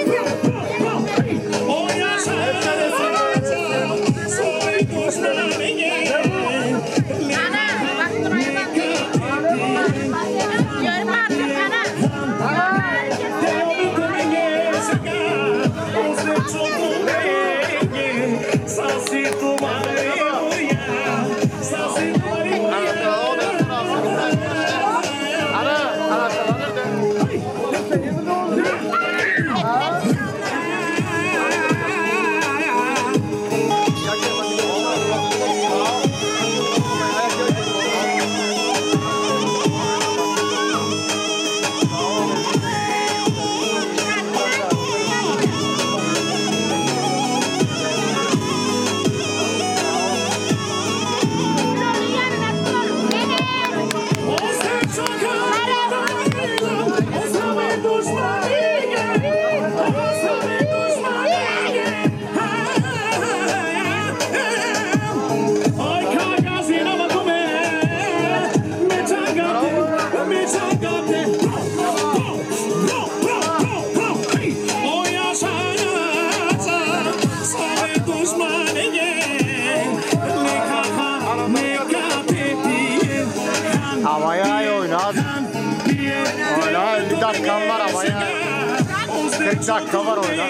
Speaker 9: Havaya ay oynat. Oyna elli dakikan var havaya. kırk dakika var oyna.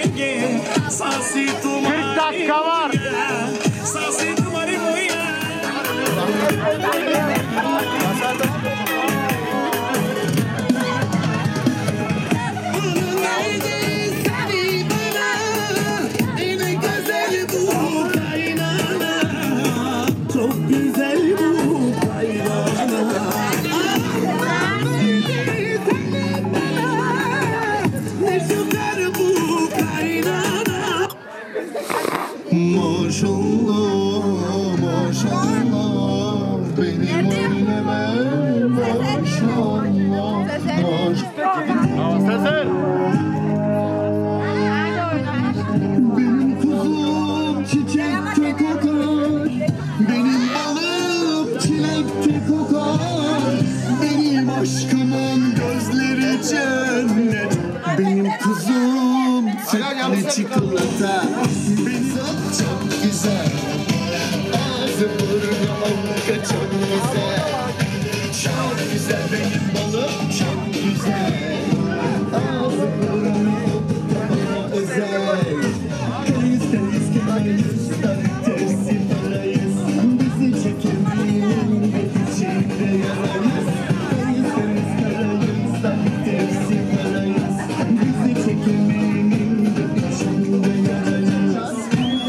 Speaker 9: kırk dakika var.
Speaker 1: Çok güzel bu kaynana. Ne süper bu kaynana.
Speaker 10: Maşallah, maşallah, benim oynamam maşallah, maşallah.
Speaker 9: Sezer.
Speaker 10: Benim kuzum çiçekte kokar, benim balım çilekte kokar, benim aşkımın gözleri cennet, benim kuzum sütlü çikolata, benim çok güzel, ağzı burnu onka çok güzel, çok güzel benim balım çok güzel, ağzı burnu onka özel. Kayız kayız kayız tersi parayız, bizi çekemeyin içinde yarayız. Kayız kayız karayız tersi parayız, bizi çekemeyin içinde yarayız.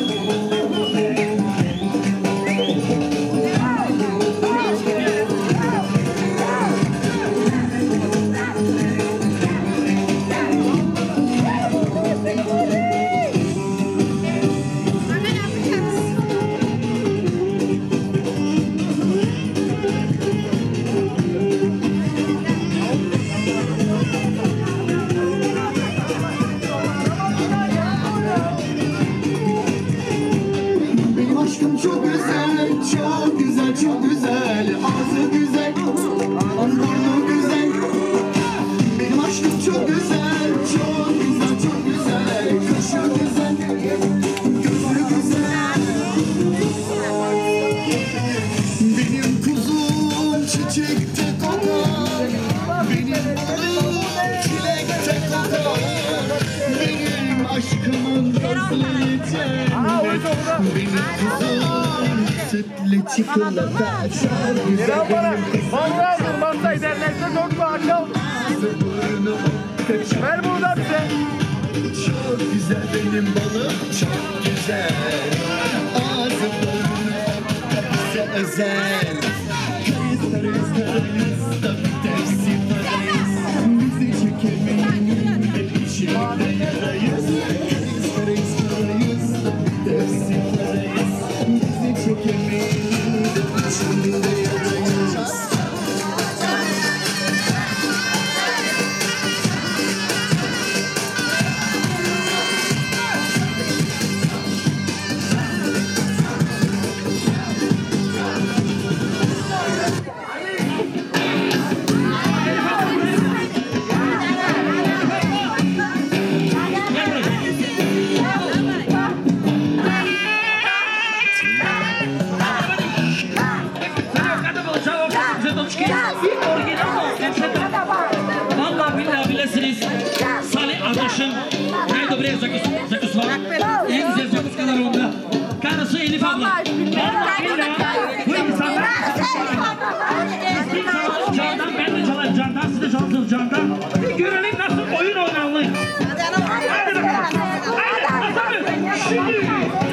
Speaker 10: Benim aşkım çok güzel, çok güzel, çok güzel. Ağzı güzel, burnu güzel. Benim aşkım çok güzel, çok güzel, çok güzel. Kaşı güzel, gözü güzel. Benim kuzum çiçekte kokar, benim balım çilekte kokar. Benim aşkımın gözleri cennet, benim kuzum sütlü çikolata. Çok güzel benim kızım.
Speaker 3: Mangaldır, mantay derlerse dört bu akşam.
Speaker 10: Ağzı burnu kaçar.
Speaker 3: Ver buradan bize.
Speaker 10: Çok güzel benim balım, çok güzel. Ağzı burnu bize özel. Kayız karayız karayız da tersi parayız. Bizi çekemeyin de içinde yarayız. Kayız karayız karayız da tersi parayız. Bizi çekemeyin de içinde yarayız.
Speaker 12: Elif abla. Bu insanlar Candan, ben de çalayım Candan, siz de çalsınız Candan. Bir görelim nasıl oyun oynanılıyor. Hadi bakalım. Hadi bakalım. Şimdi.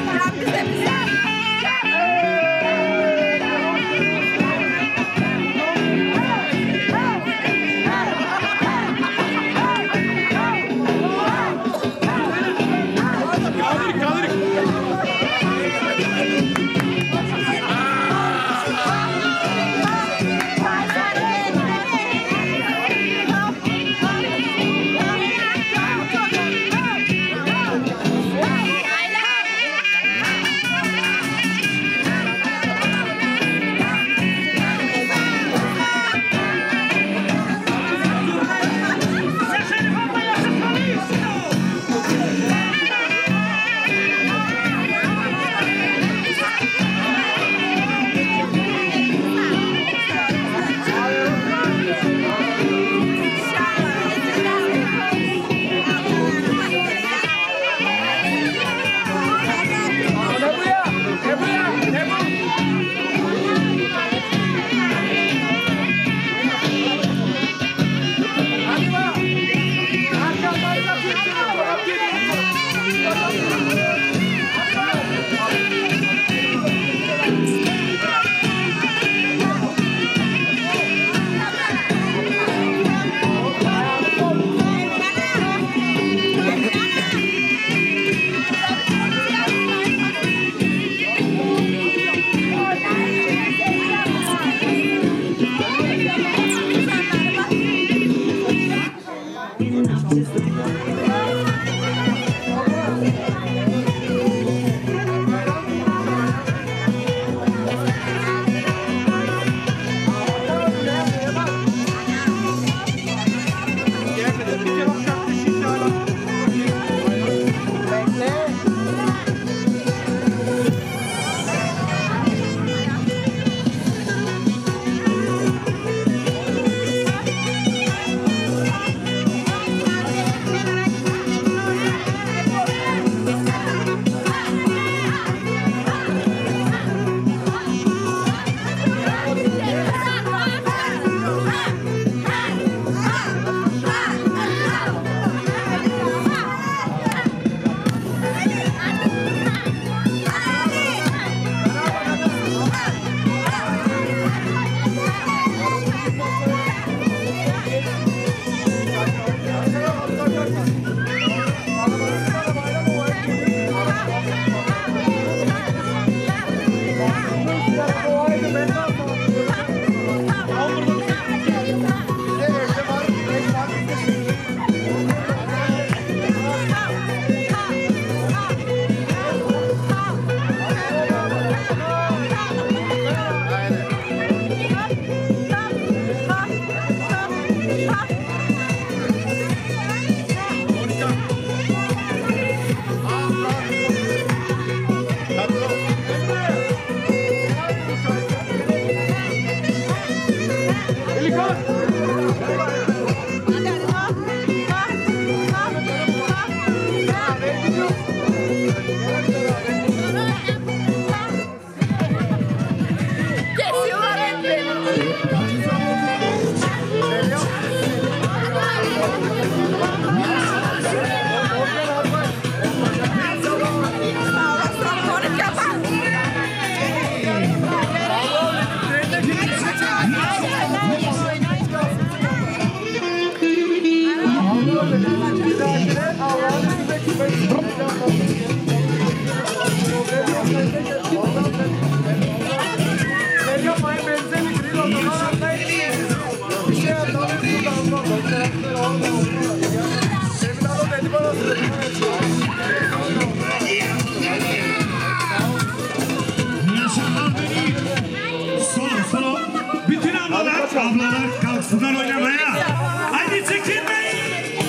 Speaker 12: Ablalar kalksınlar oynamaya. Hadi çekinmeyin.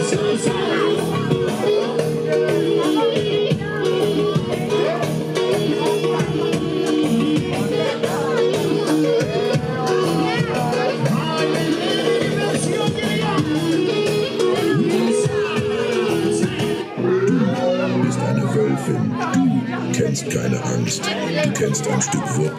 Speaker 8: Du kennst keine Angst, du kennst ein Stück Wurst.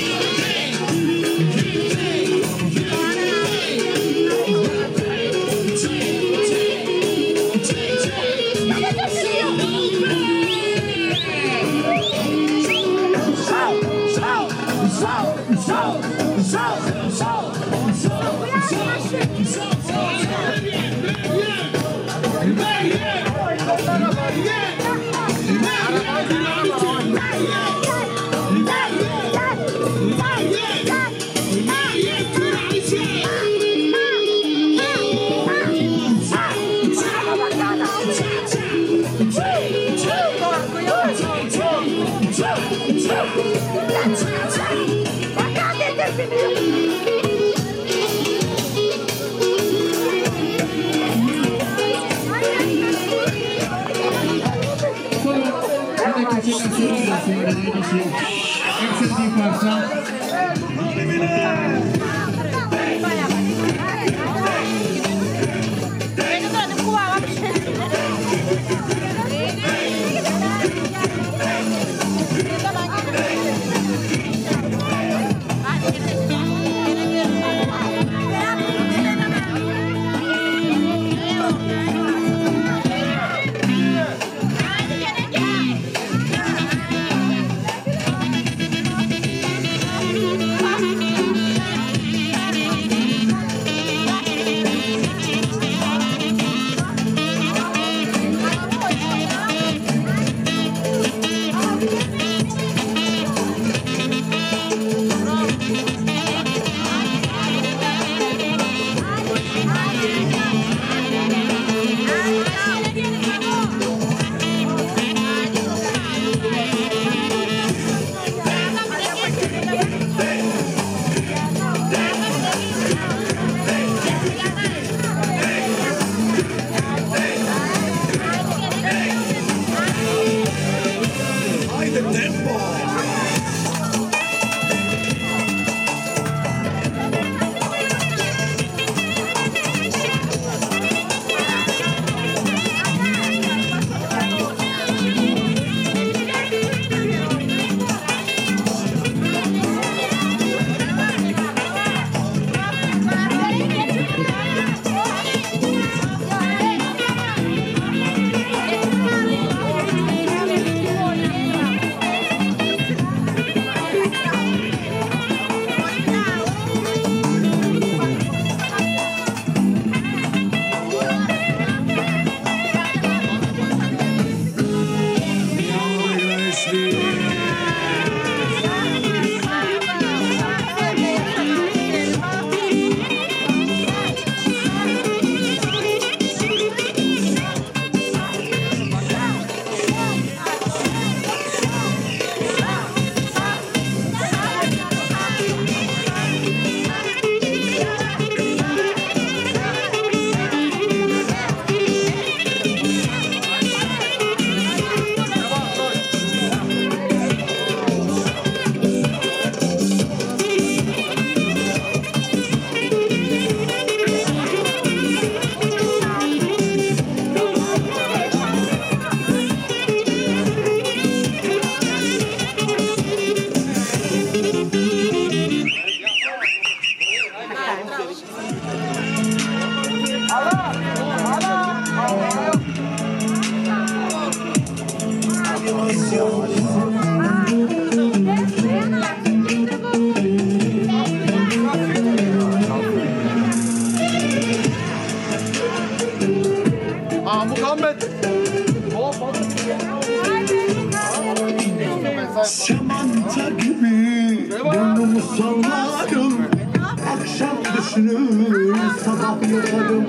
Speaker 10: Samantha gibi burnumu sallarım. Akşam düşünür sabah yaparım.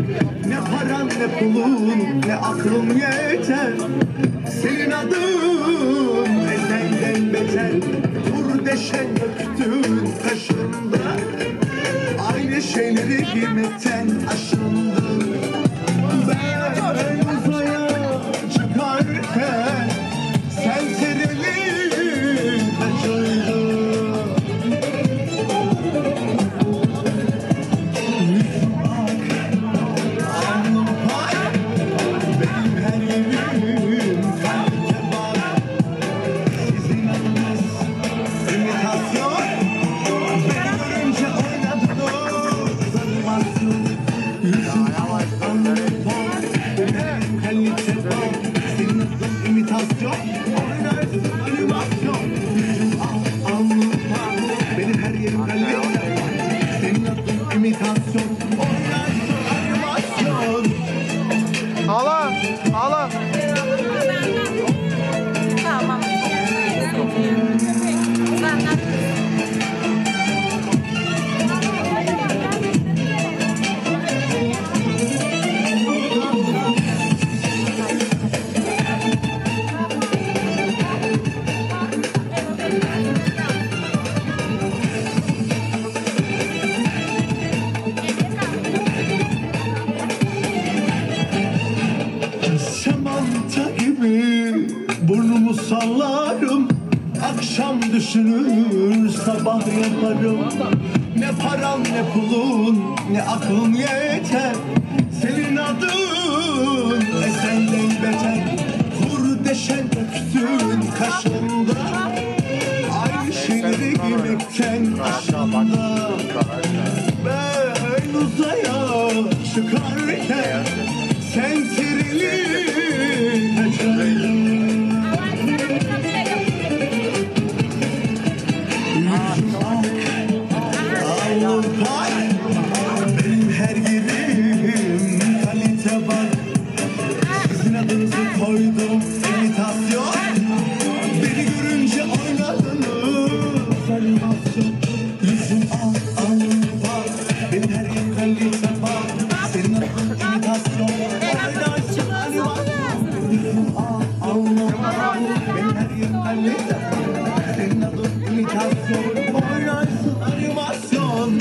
Speaker 10: Ne paran ne pulun ne aklım yeter. Senin adın ezenden beter. Vur deşen öptün kaşında. Aynı şeyleri giymekten aşındım. Ben Akşam düşünür sabah yaparım. Ne param ne pulun ne aklın yeter. Senin adın esenden beter. Kurdeşen döktün kaşında. Aynı şeyleri giymekten aşağımda. Ben uzaya çıkarken sen tirili kaçırdın. Benim her yerim kalite var. Sizin adınızı koydum imitasyon. Beni görünce oynadınız animasyon. Yüzüm al alnım var. Benim her yerim kalite var. Senin adın imitasyon. Oynarsın animasyon. Yüzüm al alnım var. Benim her yerim kalite var. Senin adın imitasyon. Oynarsın animasyon.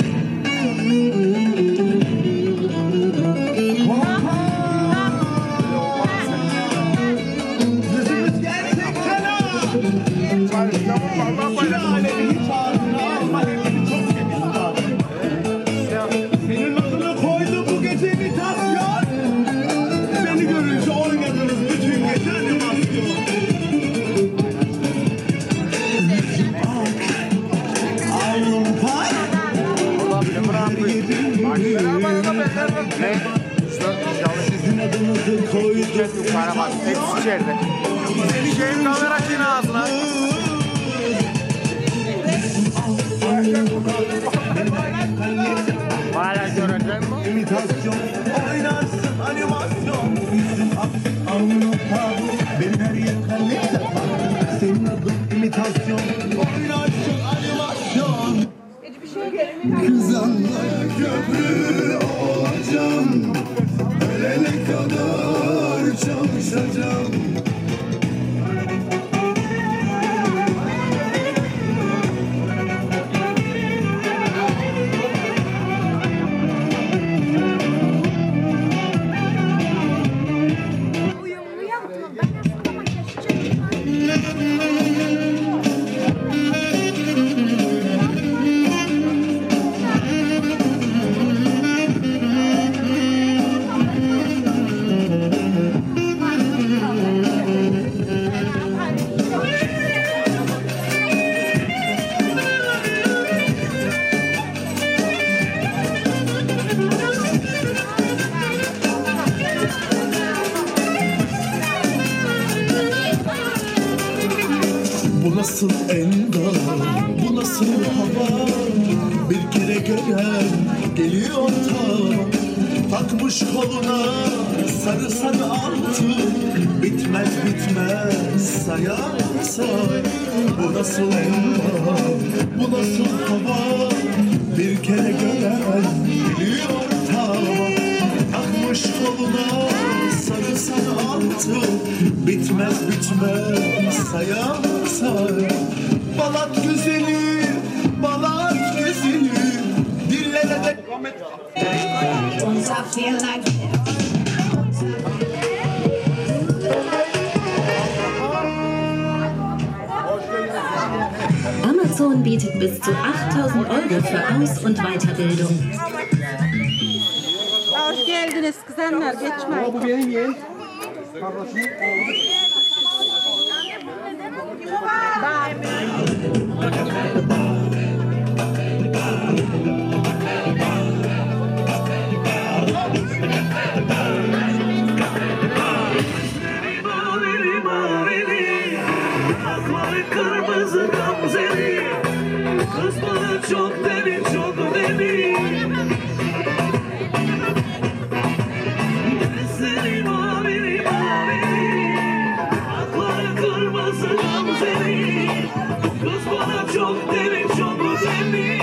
Speaker 10: Yüzümüz gerçekten ha. Şiralemi hiç ağzına alma. Hepsi çok temiz var. Senin adını koydum bu gece imitasyon. Beni görünce oynadınız bütün gece animasyon. Yüzüm ak, alnım pay. Sizin adınızı koydum.
Speaker 9: Kahraman hepsi içeride. Şeyin kamera senin ağzına. Hala görecek mi?
Speaker 10: İmitasyon oynarsın animasyon. Yüzüm ak, alnım pay. Benim her yerim kalite var. Senin adın imitasyon. Oynarsın animasyon. Kızanla köprü olacağım. Ölene kadar çalışacağım. Bu nasıl endam, bu nasıl hava? Bir kere gören geliyor ta. Takmış koluna sarı sarı altın. Bitmez bitmez saya say. Bu nasıl endam, bu nasıl hava? Bir kere gören geliyor ta. Takmış koluna sarı sarı altın. Bitmez bitmez saya say. Balat güzeli, balat güzeli. Dillere de...
Speaker 5: Amazon bietet bis zu achttausend Euro für Aus- und Weiterbildung.
Speaker 11: Hoş geldiniz kızanlar, geçmeyin.
Speaker 3: Bu benim yeğen.
Speaker 12: Mavili mavili, akları kırmızı gamzeli. Kız bana çok deli, çok deli. Gözleri mavili mavili, akları kırmızı gamzeli. Kız bana çok deli, çok deli.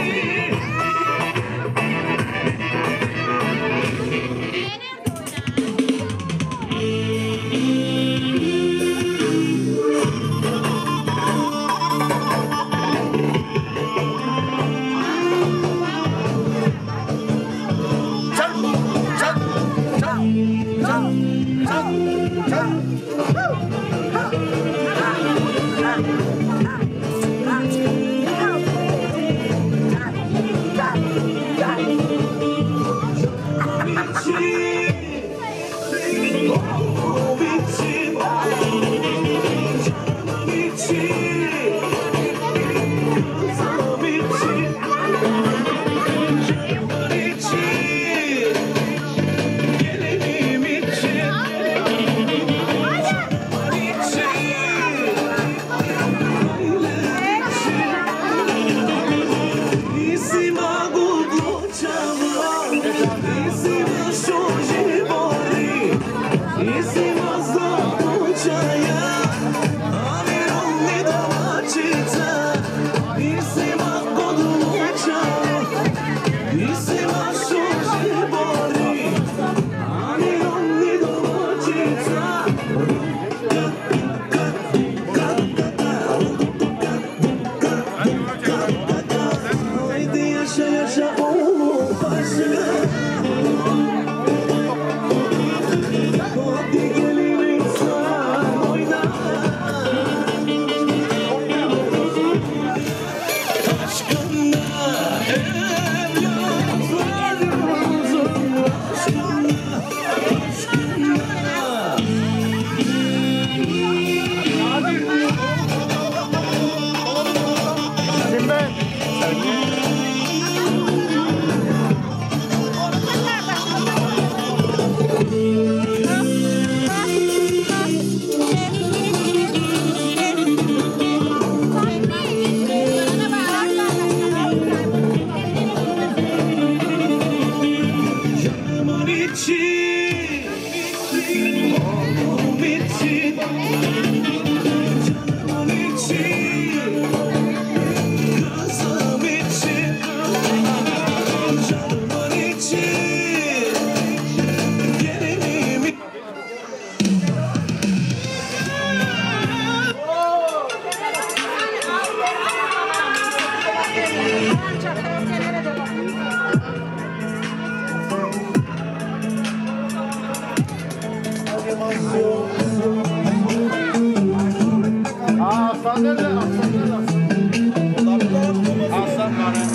Speaker 6: Aslan nerede? Aslan nerede? Aslan bana.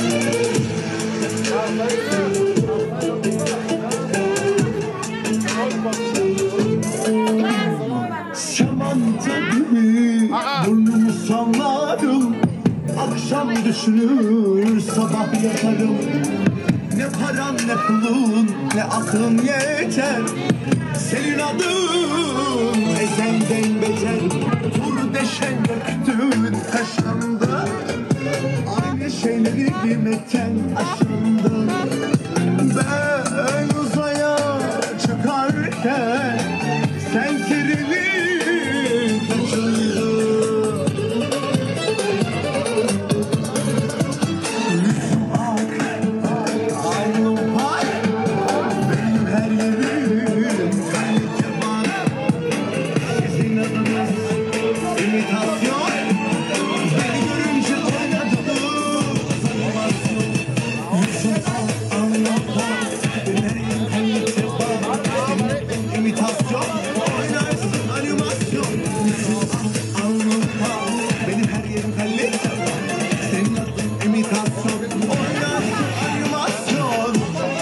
Speaker 10: Şamanta gibi burnumu sallarım. Akşam düşünür sabah yatarım. Ne paran ne pulun ne aklın yeter. Senin adın ezenden beter. Vur deşen döktün kaşanda. Aynı şeyleri bilmekten aşındım. Ben uzaya çıkarken sen tirini kaçırdın. Yüzüm ak, alnım par. Benim her yerim kalite bana. Sizin adınız imitasyon. Beni görünce oynadınız. Yüzüm ak, alnım par. Benim her yerim kalite bana. Senin imitasyon. Oynarsın animasyon. Yüzüm ak, alnım par. Benim her yerim kalite bana. Senin adın imitasyon. Oynarsın animasyon.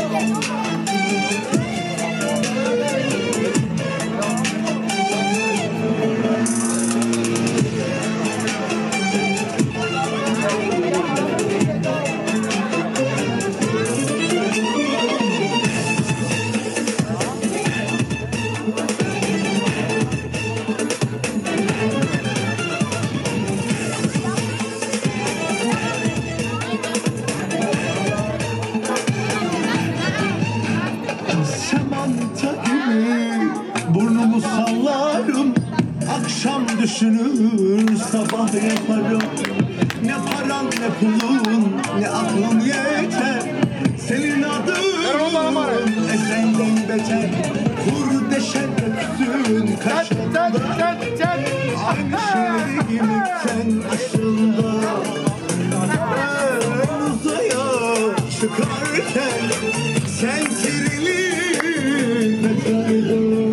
Speaker 10: Samanta gibi burnumu sallarım. Akşam düşünür sabah yaparım. Ne paran ne pulun ne aklın yeter. Senin adın ezenden beter. Vur deşen döksün kaşında. Aynı şeyleri yemekten aşında. Ben uzaya çıkarken sen tirini kaçırdın.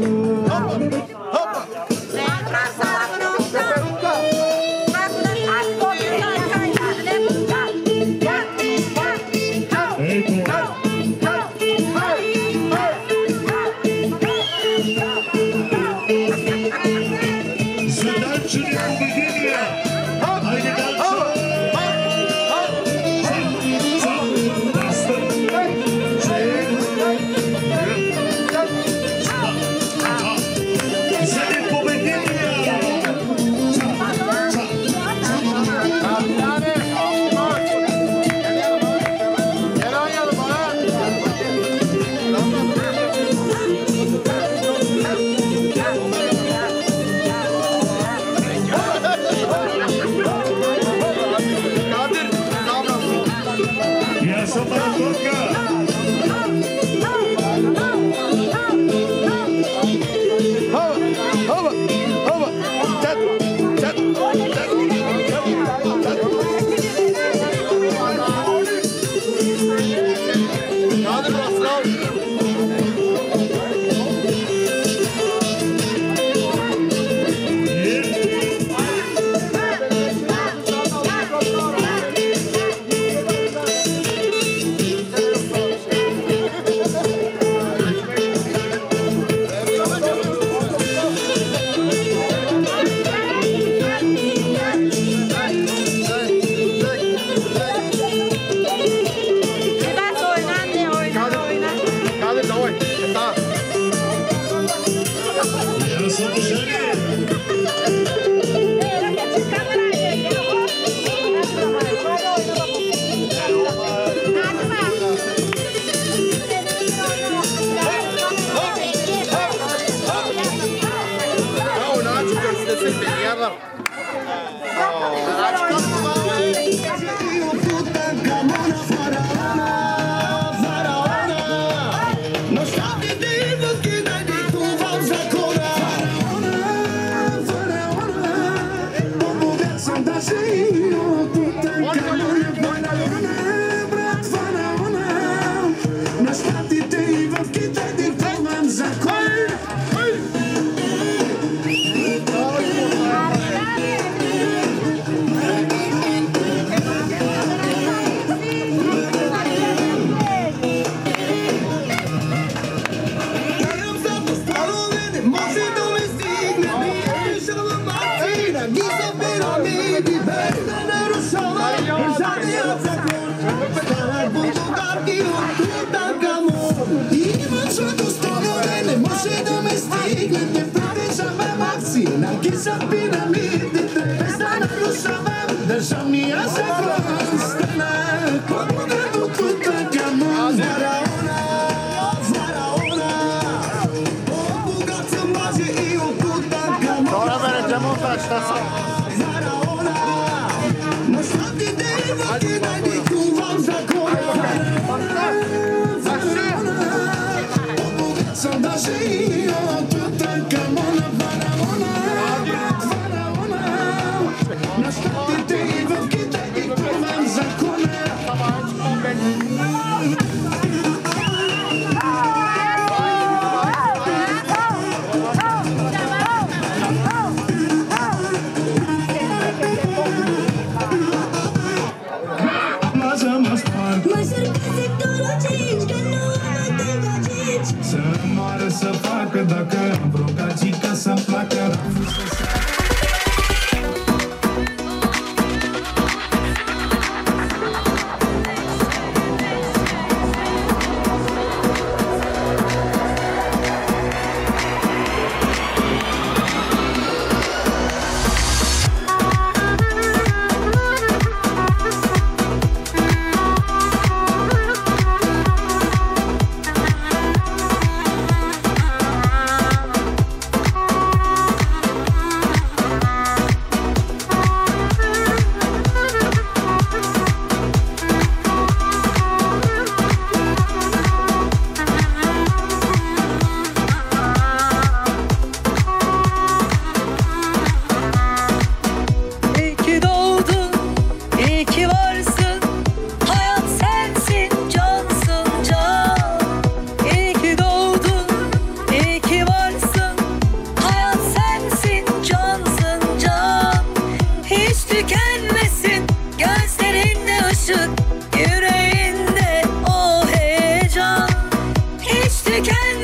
Speaker 9: Sonra vereceğim o taştası.
Speaker 10: Să facă dacă am vreo gagică să-mi placă.
Speaker 7: Yüreğinde o heyecan hiç tükenmesin.